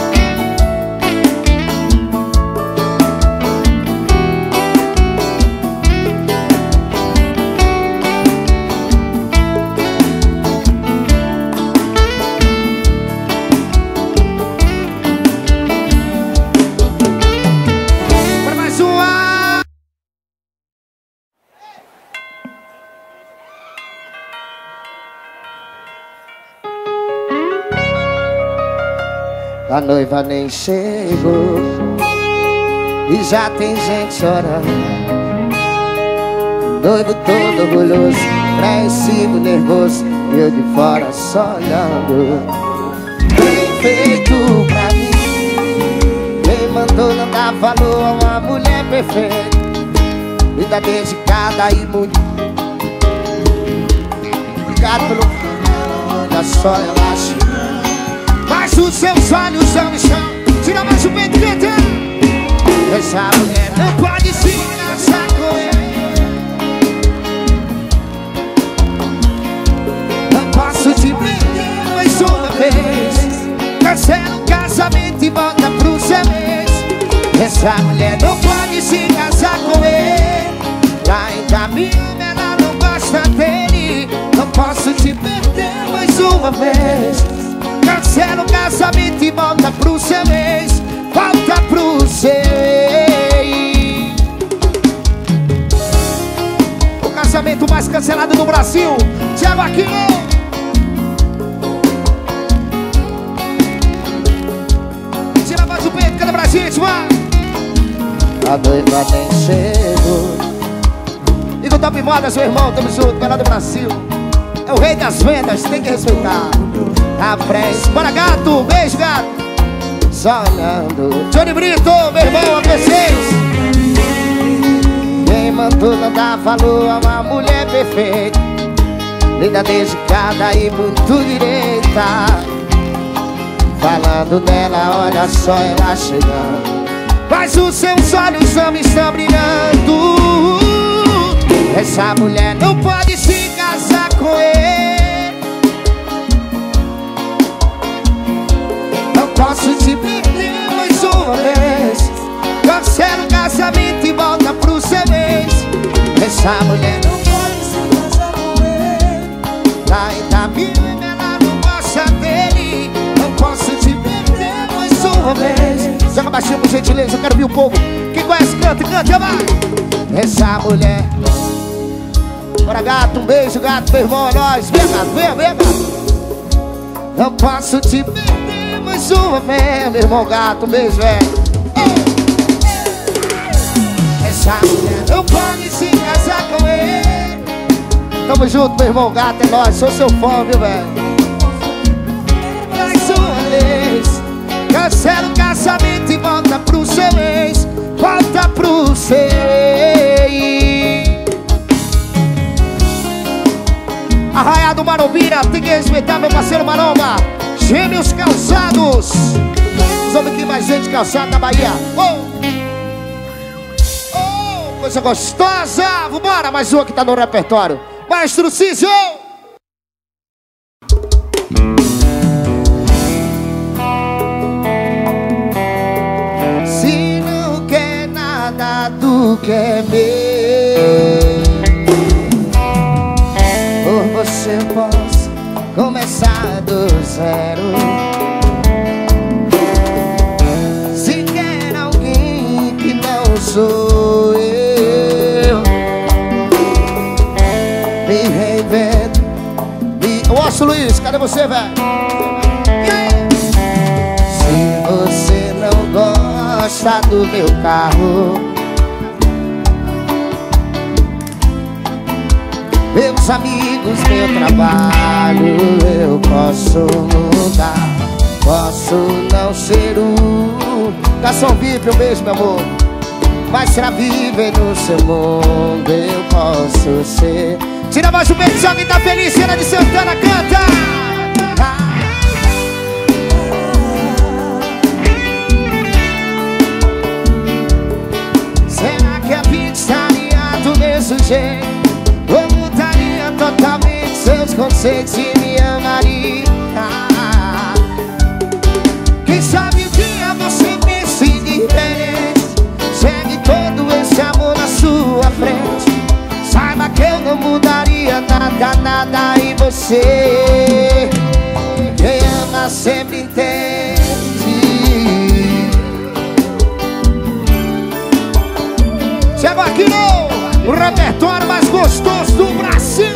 Bora mais uma! A noiva nem chegou e já tem gente chorando. Noivo todo orgulhoso, apreensivo, nervoso, e eu de fora só olhando. Bem feito pra mim, quem mandou não dar valor a uma mulher perfeita, vida dedicada e muito. Obrigado pelo carinho, olha só, relaxa. Mas os seus olhos são no chão. Tira mais o peito, canta. Essa mulher não pode se casar com ele. Não posso te prender mais uma vez. Cancela o casamento e volta pro seu ex. Essa mulher não pode se casar com ele. Lá em caminho ela não gosta dele. Não posso te perder mais uma vez. Cancela o casamento e volta pro seu ex. Volta pro seu ex. O casamento mais cancelado do Brasil, Thiago Aquino. Tira mais o peito, cadê pra gente, mano? A noiva nem chegou. Igor Top Moda, seu irmão, tamo junto, melhor do Brasil. É o rei das vendas, tem que respeitar. A frente, bora gato, beijo gato. Só olhando. Johnny Brito, meu irmão, a P seis. Quem mandou não dar valor a uma mulher perfeita, linda, dedicada e muito direita. Falando dela, olha só ela chegando. Mas os seus olhos não estão brilhando. Essa mulher não pode se casar com ele. Não posso te perder mais uma vez. Cancela o casamento e volta pro seu ex. Essa mulher não pode se casar com ele. Lá em caminho ela não gosta dele. Não posso te perder mais uma vez. Joga baixinho por gentileza, eu quero ver o povo. Quem conhece canta, canta, vai. Essa mulher. Bora gato, um beijo gato, meu irmão, é nóis. Vem gato, vem, vem gato. Não posso te perder mais uma vez. Meu irmão gato, um beijo, velho. Essa mulher não pode se casar com ele. Tamo junto, meu irmão gato, é nóis. Sou seu fã, viu, velho. Mais uma vez. Cancela o casamento e volta pro seu ex. Volta pro seu ex. Arraiado Marombira, tem que respeitar meu parceiro Maromba. Gêmeos Calçados. Os homens que mais gente calçada na Bahia. Oh! Oh, coisa gostosa. Vambora, mais uma que tá no repertório. Maestro Cício. Se não quer nada do que é meu, por você posso começar do zero. Se quer alguém que não sou eu, me reinvento me... Osso Luiz, cadê você, velho? Se você não gosta do meu carro, meus amigos, meu trabalho. Eu posso mudar, posso não ser o garçom V I P, um beijo, meu amor. Mas pra viver no seu mundo eu posso ser. Tira a voz do peito, alguém tá feliz, Cena de Santana, canta! Será que a vida estaria do mesmo jeito? Ou mudaria totalmente seus conceitos e me amaria? Quem sabe um dia você pense diferente, chegue todo esse amor na sua frente. Saiba que eu não mudaria nada, nada em você. Quem ama sempre entende. Chegou aqui no repertório mais gostoso do Brasil.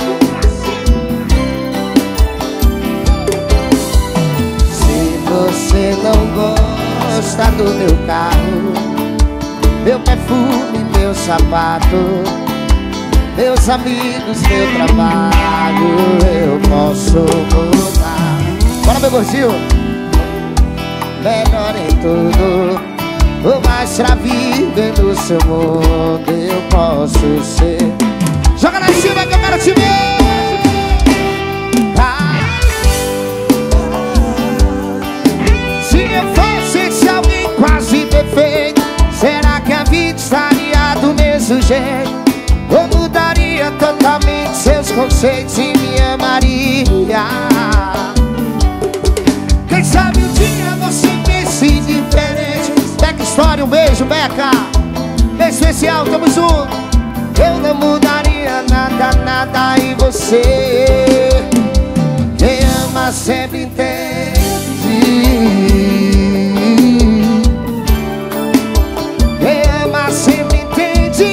Se você não gosta do meu carro, meu perfume, meu sapato, meus amigos, meu trabalho, eu posso mudar. Bora, meu gordinho. Melhor em tudo, mas pra viver no seu mundo eu posso ser. Joga lá em cima que eu quero te ver. Ah. Se eu fosse esse alguém quase perfeito, será que a vida estaria do mesmo jeito? Ou mudaria totalmente seus conceitos e me amaria? Quem sabe um dia você pense diferente. Beca História, um beijo, Beca. Beijo especial, tamo junto. Eu não mudaria nada, nada em você. Quem ama sempre entende. Quem ama sempre entende.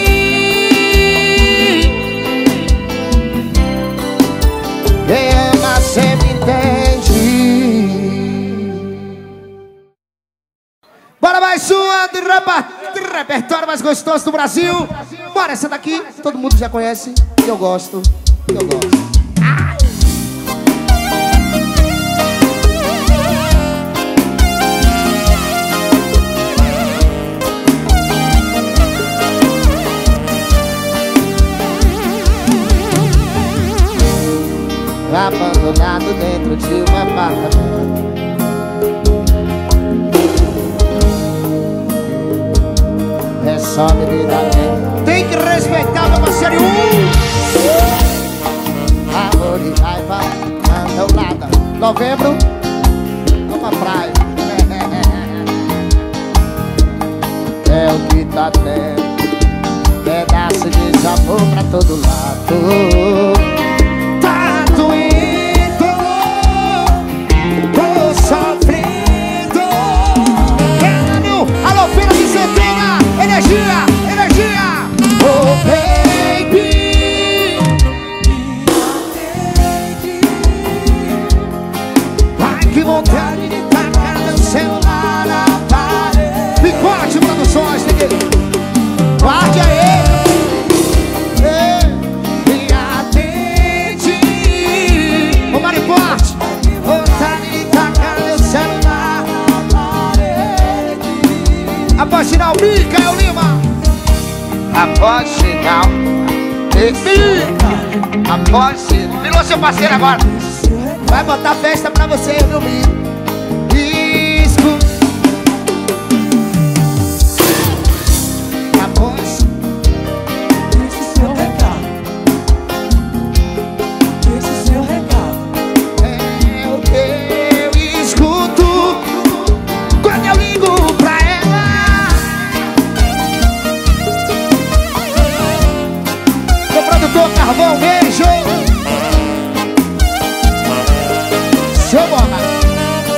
Quem ama sempre entende. Bora mais uma do repertório mais gostoso do Brasil. Bora, essa daqui todo mundo já conhece. Eu gosto, eu gosto. Ai. Abandonado dentro de um apartamento, é só bebida dentro. Tem que respeitar meu parceiro. Amor e raiva anda ao lado. Novembro, vamos à praia. É o que tá tendo, pedaço de sabor pra todo lado. Tá doendo, tô sofrendo. Alô, Feira de Santana, energia, energia. Oh, baby, ai, que vontade de tacar meu celular na parede. Picote Produções, tem que... Guarde aí. Me atende. Ô, Mariporte, vontade de tacar meu celular na parede. Após sinal, Micael Lima. Após sinal, após sinal. Virou seu parceiro agora. Vai botar festa pra você, meu amigo. Escuta. Após. Esse seu recado, esse seu recado É o que eu escuto quando eu ligo pra ela. Meu produtor Carvão, beijo. Seu Boga.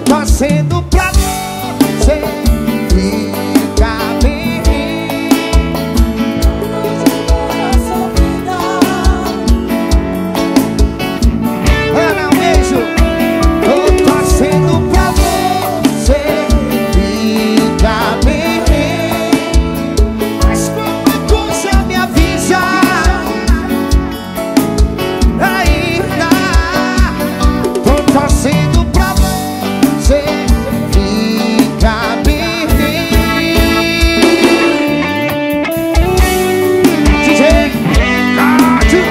torcendo pra você ficar bem. Ana, um beijo. Tô torcendo pra você ficar bem. Mas qualquer coisa me avisa. Ainda tô torcendo pra você ficar bem. D J Cádio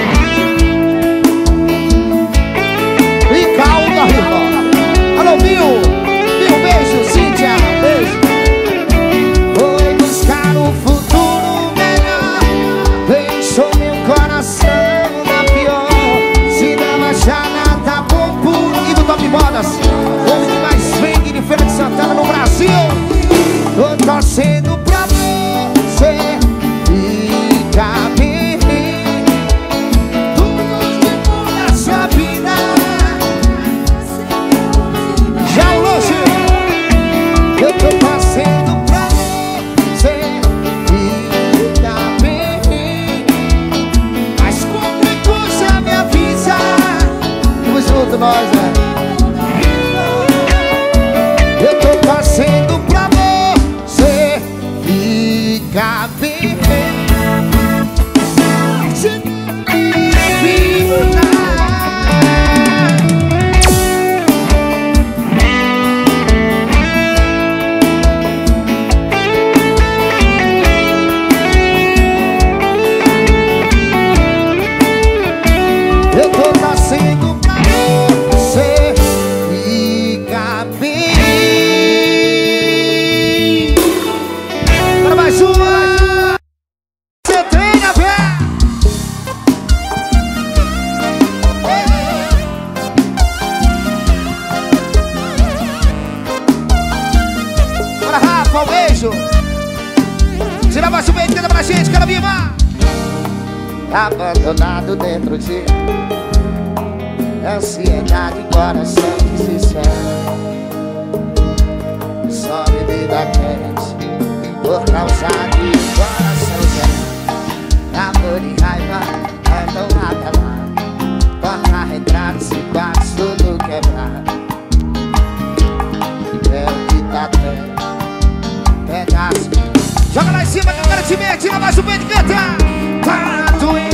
e calma, irmão. Alô, Bill. Bill, beijo. Cíntia, beijo. Foi buscar um futuro melhor. Deixou meu coração na pior. Se não achar nada bom por ir do Top Modas, o homem que mais vende de Feira de Santana no Brasil. Tô torcendo pra você ficar bem. Tudo que muda a sua vida. Já o lanche. Eu tô torcendo pra você ficar bem. Mas qualquer coisa me avisa. Tamo junto nós, né? Eu tô torcendo pra você ficar bem. Eu tô torcendo pra você ficar bem. Para mais uma. Você tem a ver. Para Rafa, um beijo. Tira mais um beijo, canta pra gente, quero viva. Abandonado dentro de ansiedade, coração desespero. Só bebida quente por causa de coração zero. Amor e raiva andam lado a lado. Porta-retratos e quadros, tudo quebrado. É o que tá tendo. Pedaço. Joga lá em cima que eu quero te ver. Tira mais um beijo, canta. Tá doendo.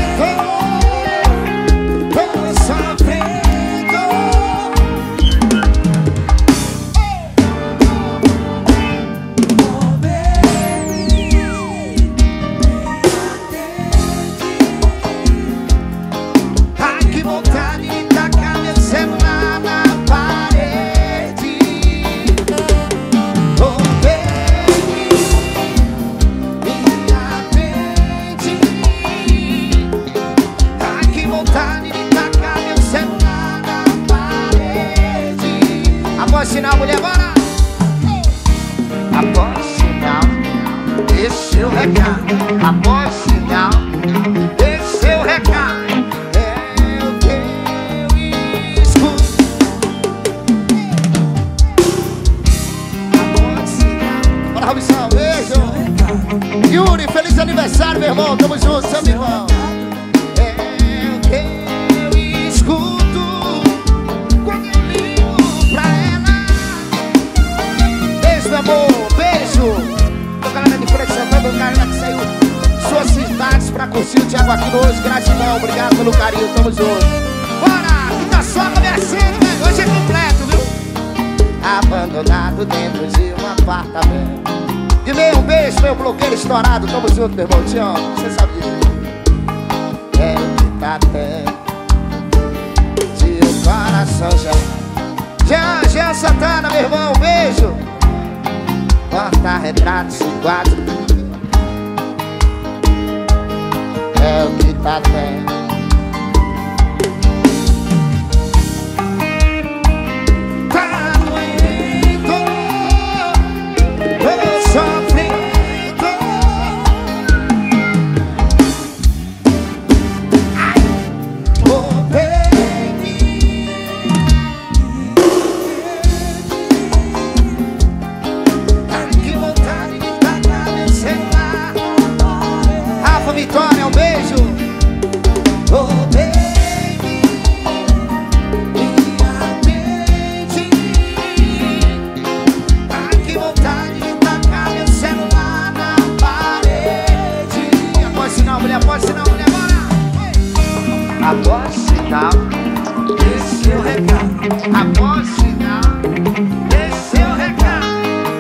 Sinal, mulher, bora! Após sinal, esse é o recado. Após sinal, esse é o recado. É o que eu escuto. Após sinal. Bora, Robson, beijo! Yuri, feliz aniversário, meu irmão. Tamo junto, seu irmão. É o que eu escuto quando eu ligo pra ela. Beijo, meu amor, beijo. Tô galera de Feira de Santana, o cara que saiu suas cidades pra curtir o Thiago aqui hoje. Gratidão, obrigado pelo carinho, tamo junto. Bora, que tá só começando, né? Hoje é completo, viu? Abandonado dentro de um apartamento. De meio, um beijo, meu bloqueiro estourado. Tamo junto, meu irmão, te amo, você sabe disso. É o que tá tendo de um coração já. Jean, Jean Santana, meu irmão, beijo. Porta-retratos e quadros. É o que tá tendo. Tá doendo, tô sofrendo. Ai, oh baby. Após sinal, esse seu recado. Após sinal, esse seu recado.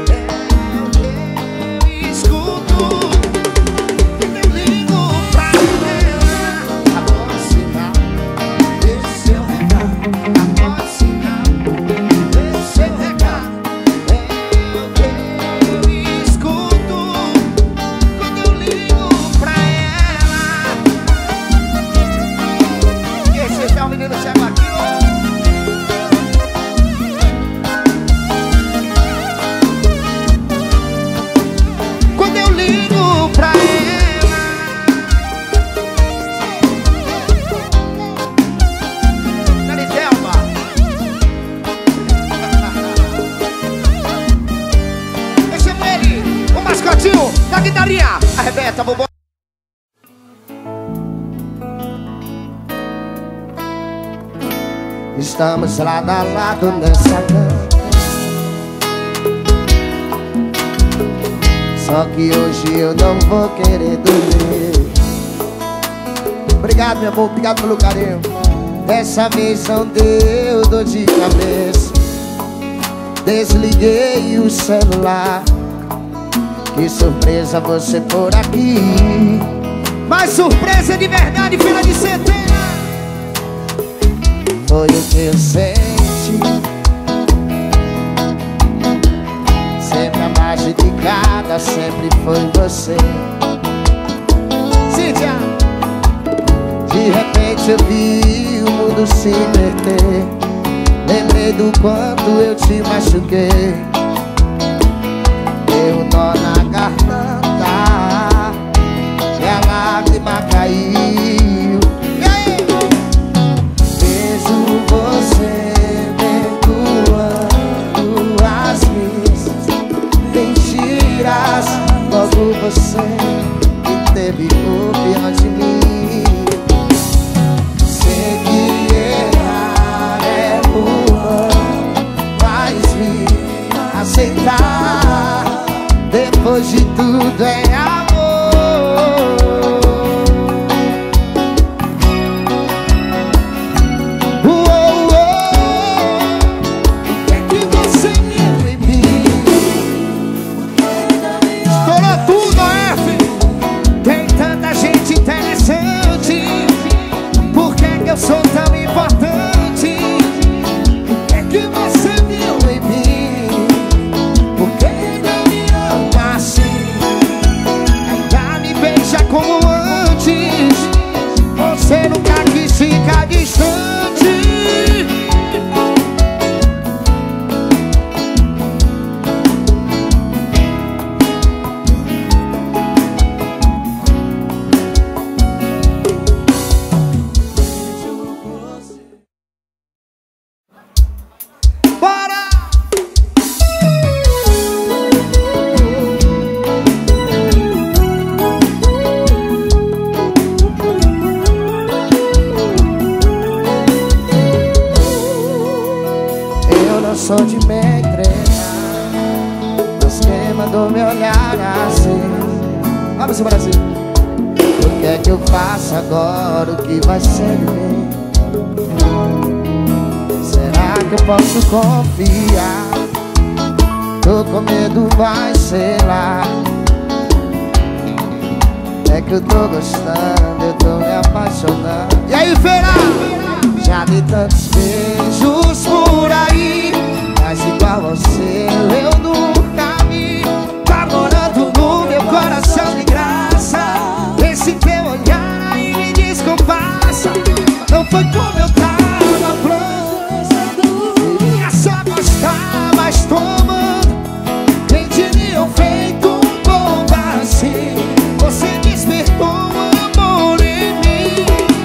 Eu escuto, eu ligo pra ela. Após sinal, esse seu recado. Após sinal, esse seu recado. Eu escuto quando eu ligo pra ela. E esse é o menino Thiago aqui. Quando eu ligo pra ela, Dani Thelma. Eu chamo ele, o mascotinho da guitarrinha. Arrebenta, vovó. Estamos lado a lado nessa cama. Só que hoje eu não vou querer dormir. Obrigado, meu amor, obrigado pelo carinho. Dessa vez não deu dor de cabeça. Desliguei o celular. Que surpresa você por aqui. Mas surpresa de verdade, filha de centena. Foi o que eu senti. Sempre a mais dedicada, sempre foi você. Cíntia. De repente eu vi o mundo se inverter. Lembrei do quanto eu te machuquei. Deu um nó na garganta e a lágrima caiu. E aí? Vejo você perdoando as minhas mentiras. Logo você que teve o pior de mim. Sei que errar é humano, mas me aceitar depois de tudo é amor. Uou, uou. O que é que você viu em mim? Estourou tudo, F. Tem tanta gente interessante. Por que é que eu sou tão importante? O que é que você viu em mim? Por que não me ama assim? Ainda me beija como antes. Você nunca quis ficar distante. Bora! Eu não sou de me entregar, mas quem mandou me olhar assim? Vamos, Brasil! O que é que eu faço agora? O que vai ser de mim? Será que eu posso confiar? Tô com medo, mas sei lá. É que eu tô gostando, eu tô me apaixonando. E aí, Feira? Já dei tantos beijos por aí, mas igual ao seu eu nunca vi. Tá morando no meu coração de graça. Esse teu olhar aí me descompassa. Não foi como eu tava pronto. Queria só gostar, mas tomando. Quem diria um feito um bomba assim? Você despertou um amor em mim.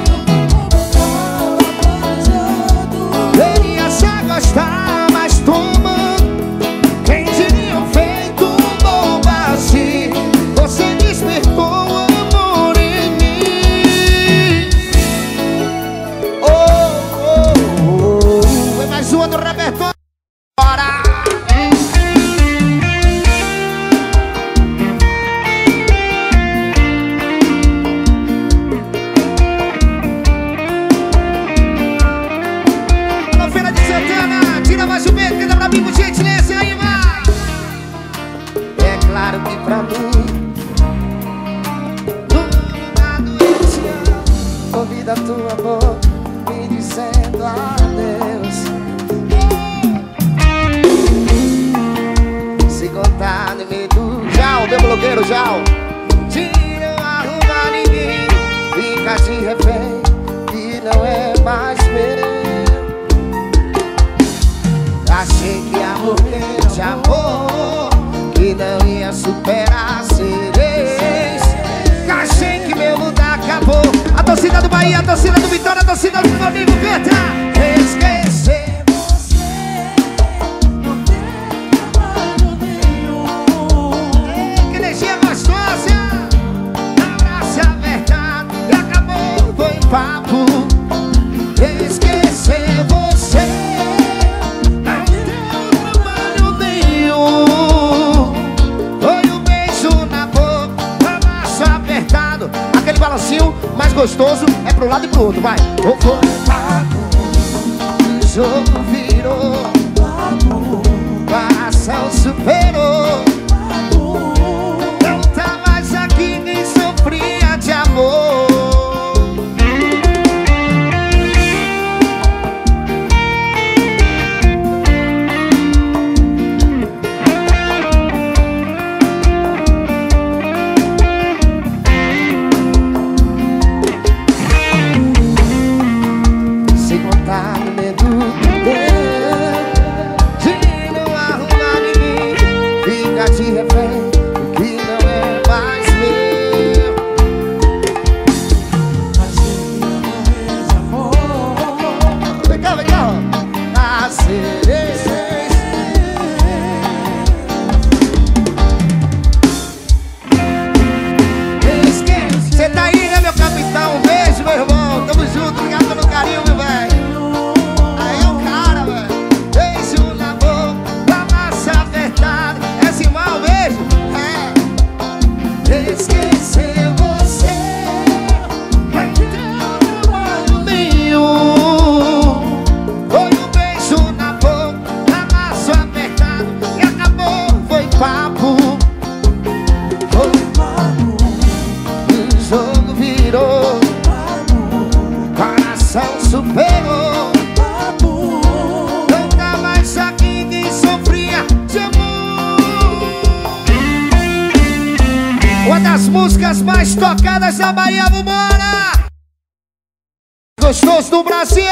Queria só gostar, mas tomando. Quem diria um feito um bomba assim? Você despertou um amor em mim. Oh, pra mim. No lado eu te amo, ouvindo a tua voz me dizendo adeus. Se contar no meio do Jal, meu blogueiro Jal, de não arrumar ninguém, fica de refém e não é mais meu. Achei que amor de amor, que não ia superar sereis. Achei que meu mundo acabou. A torcida do Bahia, a torcida do Vitória, a torcida do Flamengo, canta. Esquecer você, não tem trabalho nenhum. Que energia gostosa, abraça a verdade e acabou, foi papo. Esquecer você, aquele balancinho mais gostoso é pro lado e pro outro, vai. O jogo virou, o coração superou. Não tá mais aqui quem sofria de amor. Músicas mais tocadas da Bahia, vambora! Gostoso do Brasil!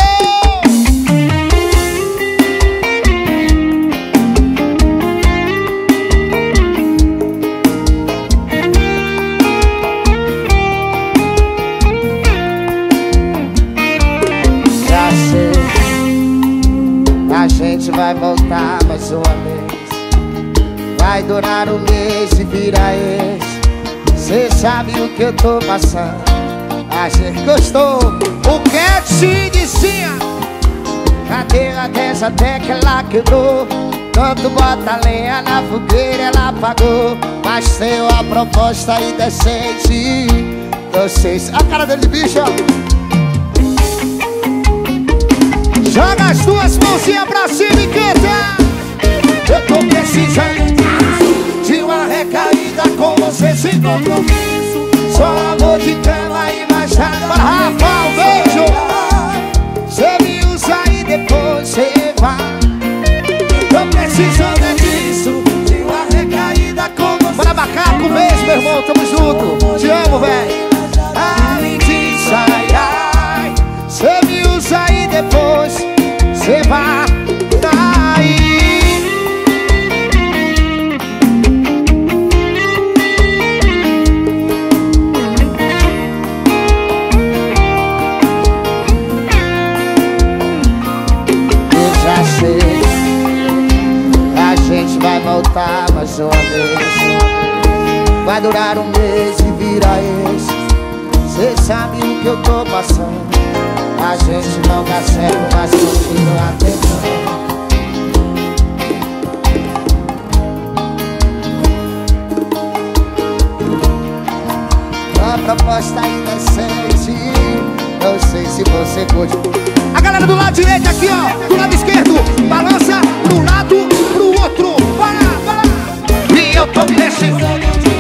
Já sei, a gente vai voltar mais uma vez. Vai durar um mês e vira ex. Cê sabe o que eu tô passando. A gente gostou. O Cat te dizia, cadê a dessa até que ela quebrou? Tanto bota lenha na fogueira ela apagou. Mas tem uma proposta indecente. Vocês, a cara dele de bicho, ó. Joga as duas mãozinhas pra cima e canta. Eu tô precisando de uma recaída com você sem compromisso. Só amor de cama e mais nada. Para Rafa, um beijo. Cê me usa e depois cê vai. Tô precisando é disso, de uma recaída com você. Bora Bacaco mesmo, meu irmão, tamo junto. Te amo, velho. Além disso, ai, ai, cê me usa e depois cê vai. A gente vai voltar mais uma vez. Vai durar um mês e vira ex. Cê sabe o que eu tô passando. A gente não dá certo, mas continua tentando. Uma proposta indecente. Não sei se você curte. A galera do lado direito aqui, ó, do lado esquerdo, balança pro lado, pro outro. Bora, bora. E eu tô precisando de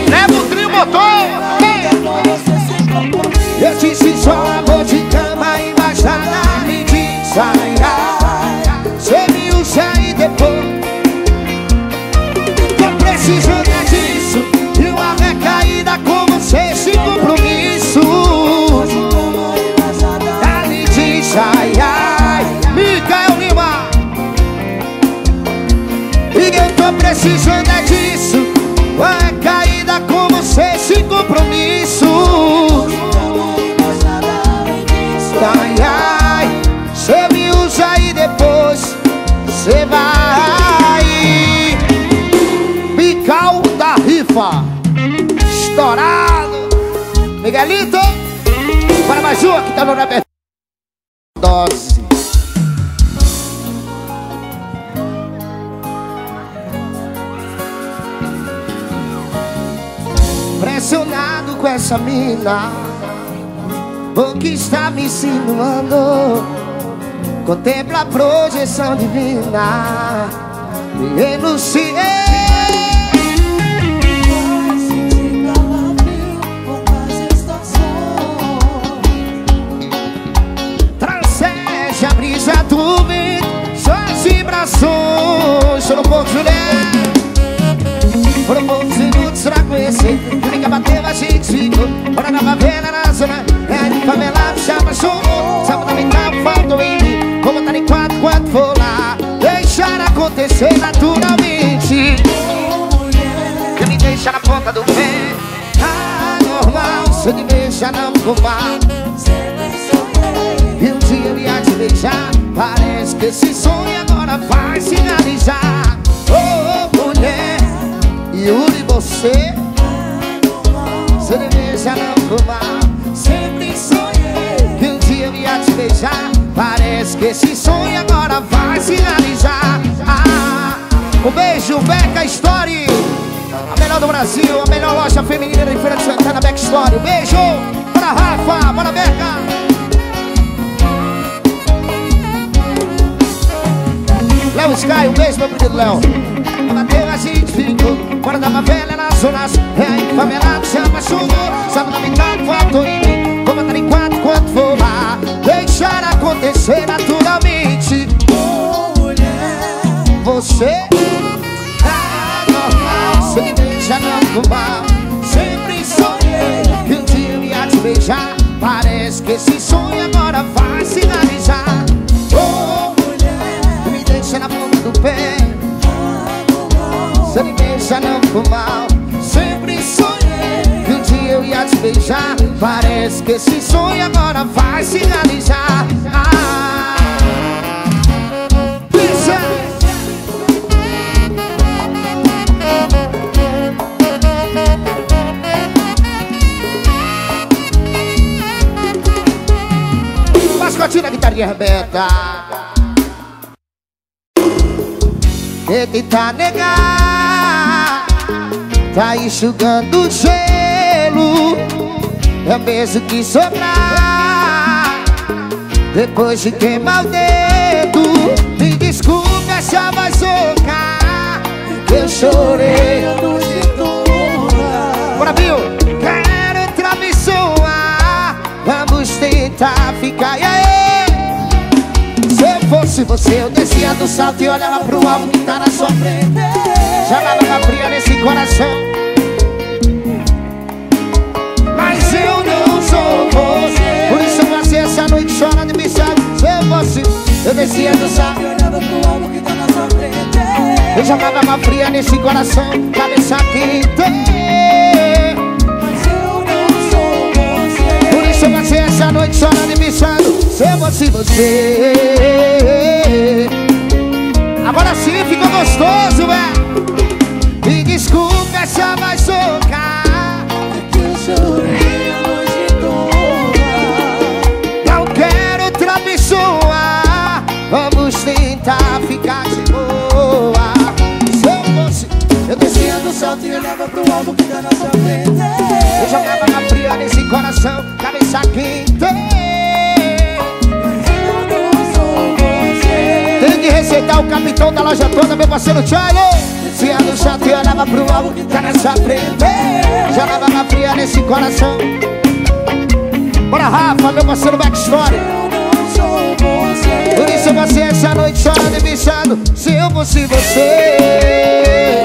Miguelito. Para mais uma que tá no repertório. Dose. Pressionado com essa mina, o que está me insinuando? Contempla a projeção divina, me enunciei. Transcende a brisa do vento, só as vibrações. Sou no ponto, Juliette. Foram poucos minutos pra conhecer, briga bateu, a gente ficou. Bora na favela, na zona, é de favelado, se apaixonou. Sábado da metade, faltou em mim. Vou botar em quatro quando for lá, deixar acontecer naturalmente. Que me deixa na ponta do pé, anormal. Se me deixa não comar. E um dia eu ia te beijar, parece que esse sonho agora vai se realizar. Oh, mulher, Yuri, você, se me beija não comar. Sempre sonhei que um dia eu ia te beijar, parece que esse sonho agora vai se realizar. Ah, um beijo, Beca Story, a melhor do Brasil, a melhor loja feminina de Feira de Santana, Beca Story. Um beijo, bora Rafa, bora Beca. Léo Sky, um beijo, meu querido Léo. Bateu, a gente ficou. Bora da favela, na zona sul, é favelado, se apaixonou. Sábado da metade, faltou em mim. Vou botar em quatro quando for lá, deixar acontecer naturalmente. Oh, mulher, você é normal. Se me deixa não mal. Sempre sonhei que um dia eu ia te beijar, parece que esse sonho agora vai se realizar. Oh, mulher, me deixa na ponta do pé, se me beija não ficou mal. Sempre sonhei que um dia eu ia te beijar, parece que esse sonho agora vai se realizar. Ah, pensa. Mascotinho da guitarrinha arrebenta. E tentar negar, tá enxugando o gelo, é mesmo que sobrar. Depois de queimar o dedo, me desculpe essa voz rouca, eu chorei a noite toda. Bora, Bill! Quero atravessar, vamos tentar ficar, e aí? Se eu fosse você, eu descia do salto e olhava pro alvo que tá na sua frente. Já dava fria nesse coração, mas eu não sou você. Por isso eu passei essa noite chorando e bichado. Se eu fosse, eu descia do salto e olhava pro alvo que tá na sua frente. Eu jogava uma fria nesse coração, cabeça quente. Mas eu não sou você. Por isso eu passei essa noite chorando e bichado. Se eu fosse você. Agora sim ficou gostoso, velho. Me desculpe essa vai socar, é que eu chorei a noite toda. Não quero outra pessoa, vamos tentar ficar de boa. Se eu fosse, eu descia do salto e olhava pro alvo que tá na sua frente. Eu jogava na fria nesse coração, cabeça quente. Receitar o capitão da loja toda, meu parceiro Charlie. Descia do chato e olhava pro alvo que tá nessa frente. Jogava na fria nesse coração. Bora Rafa, meu parceiro Backstory. Por isso eu passei essa noite chorando e bichado. Se eu fosse você.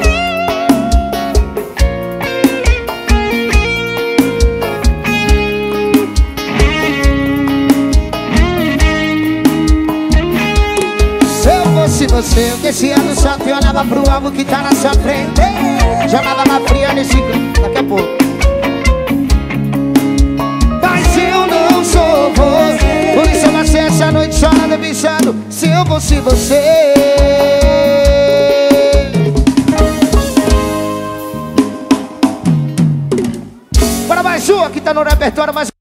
Se você, eu descia do salto e olhava pro alvo que tá na sua frente. Jogava na fria nesse... Daqui a pouco. Mas eu não sou você. Por isso eu passei essa noite chorando e bichado. Se eu fosse você. Bora mais uma que tá no repertório. repertório mais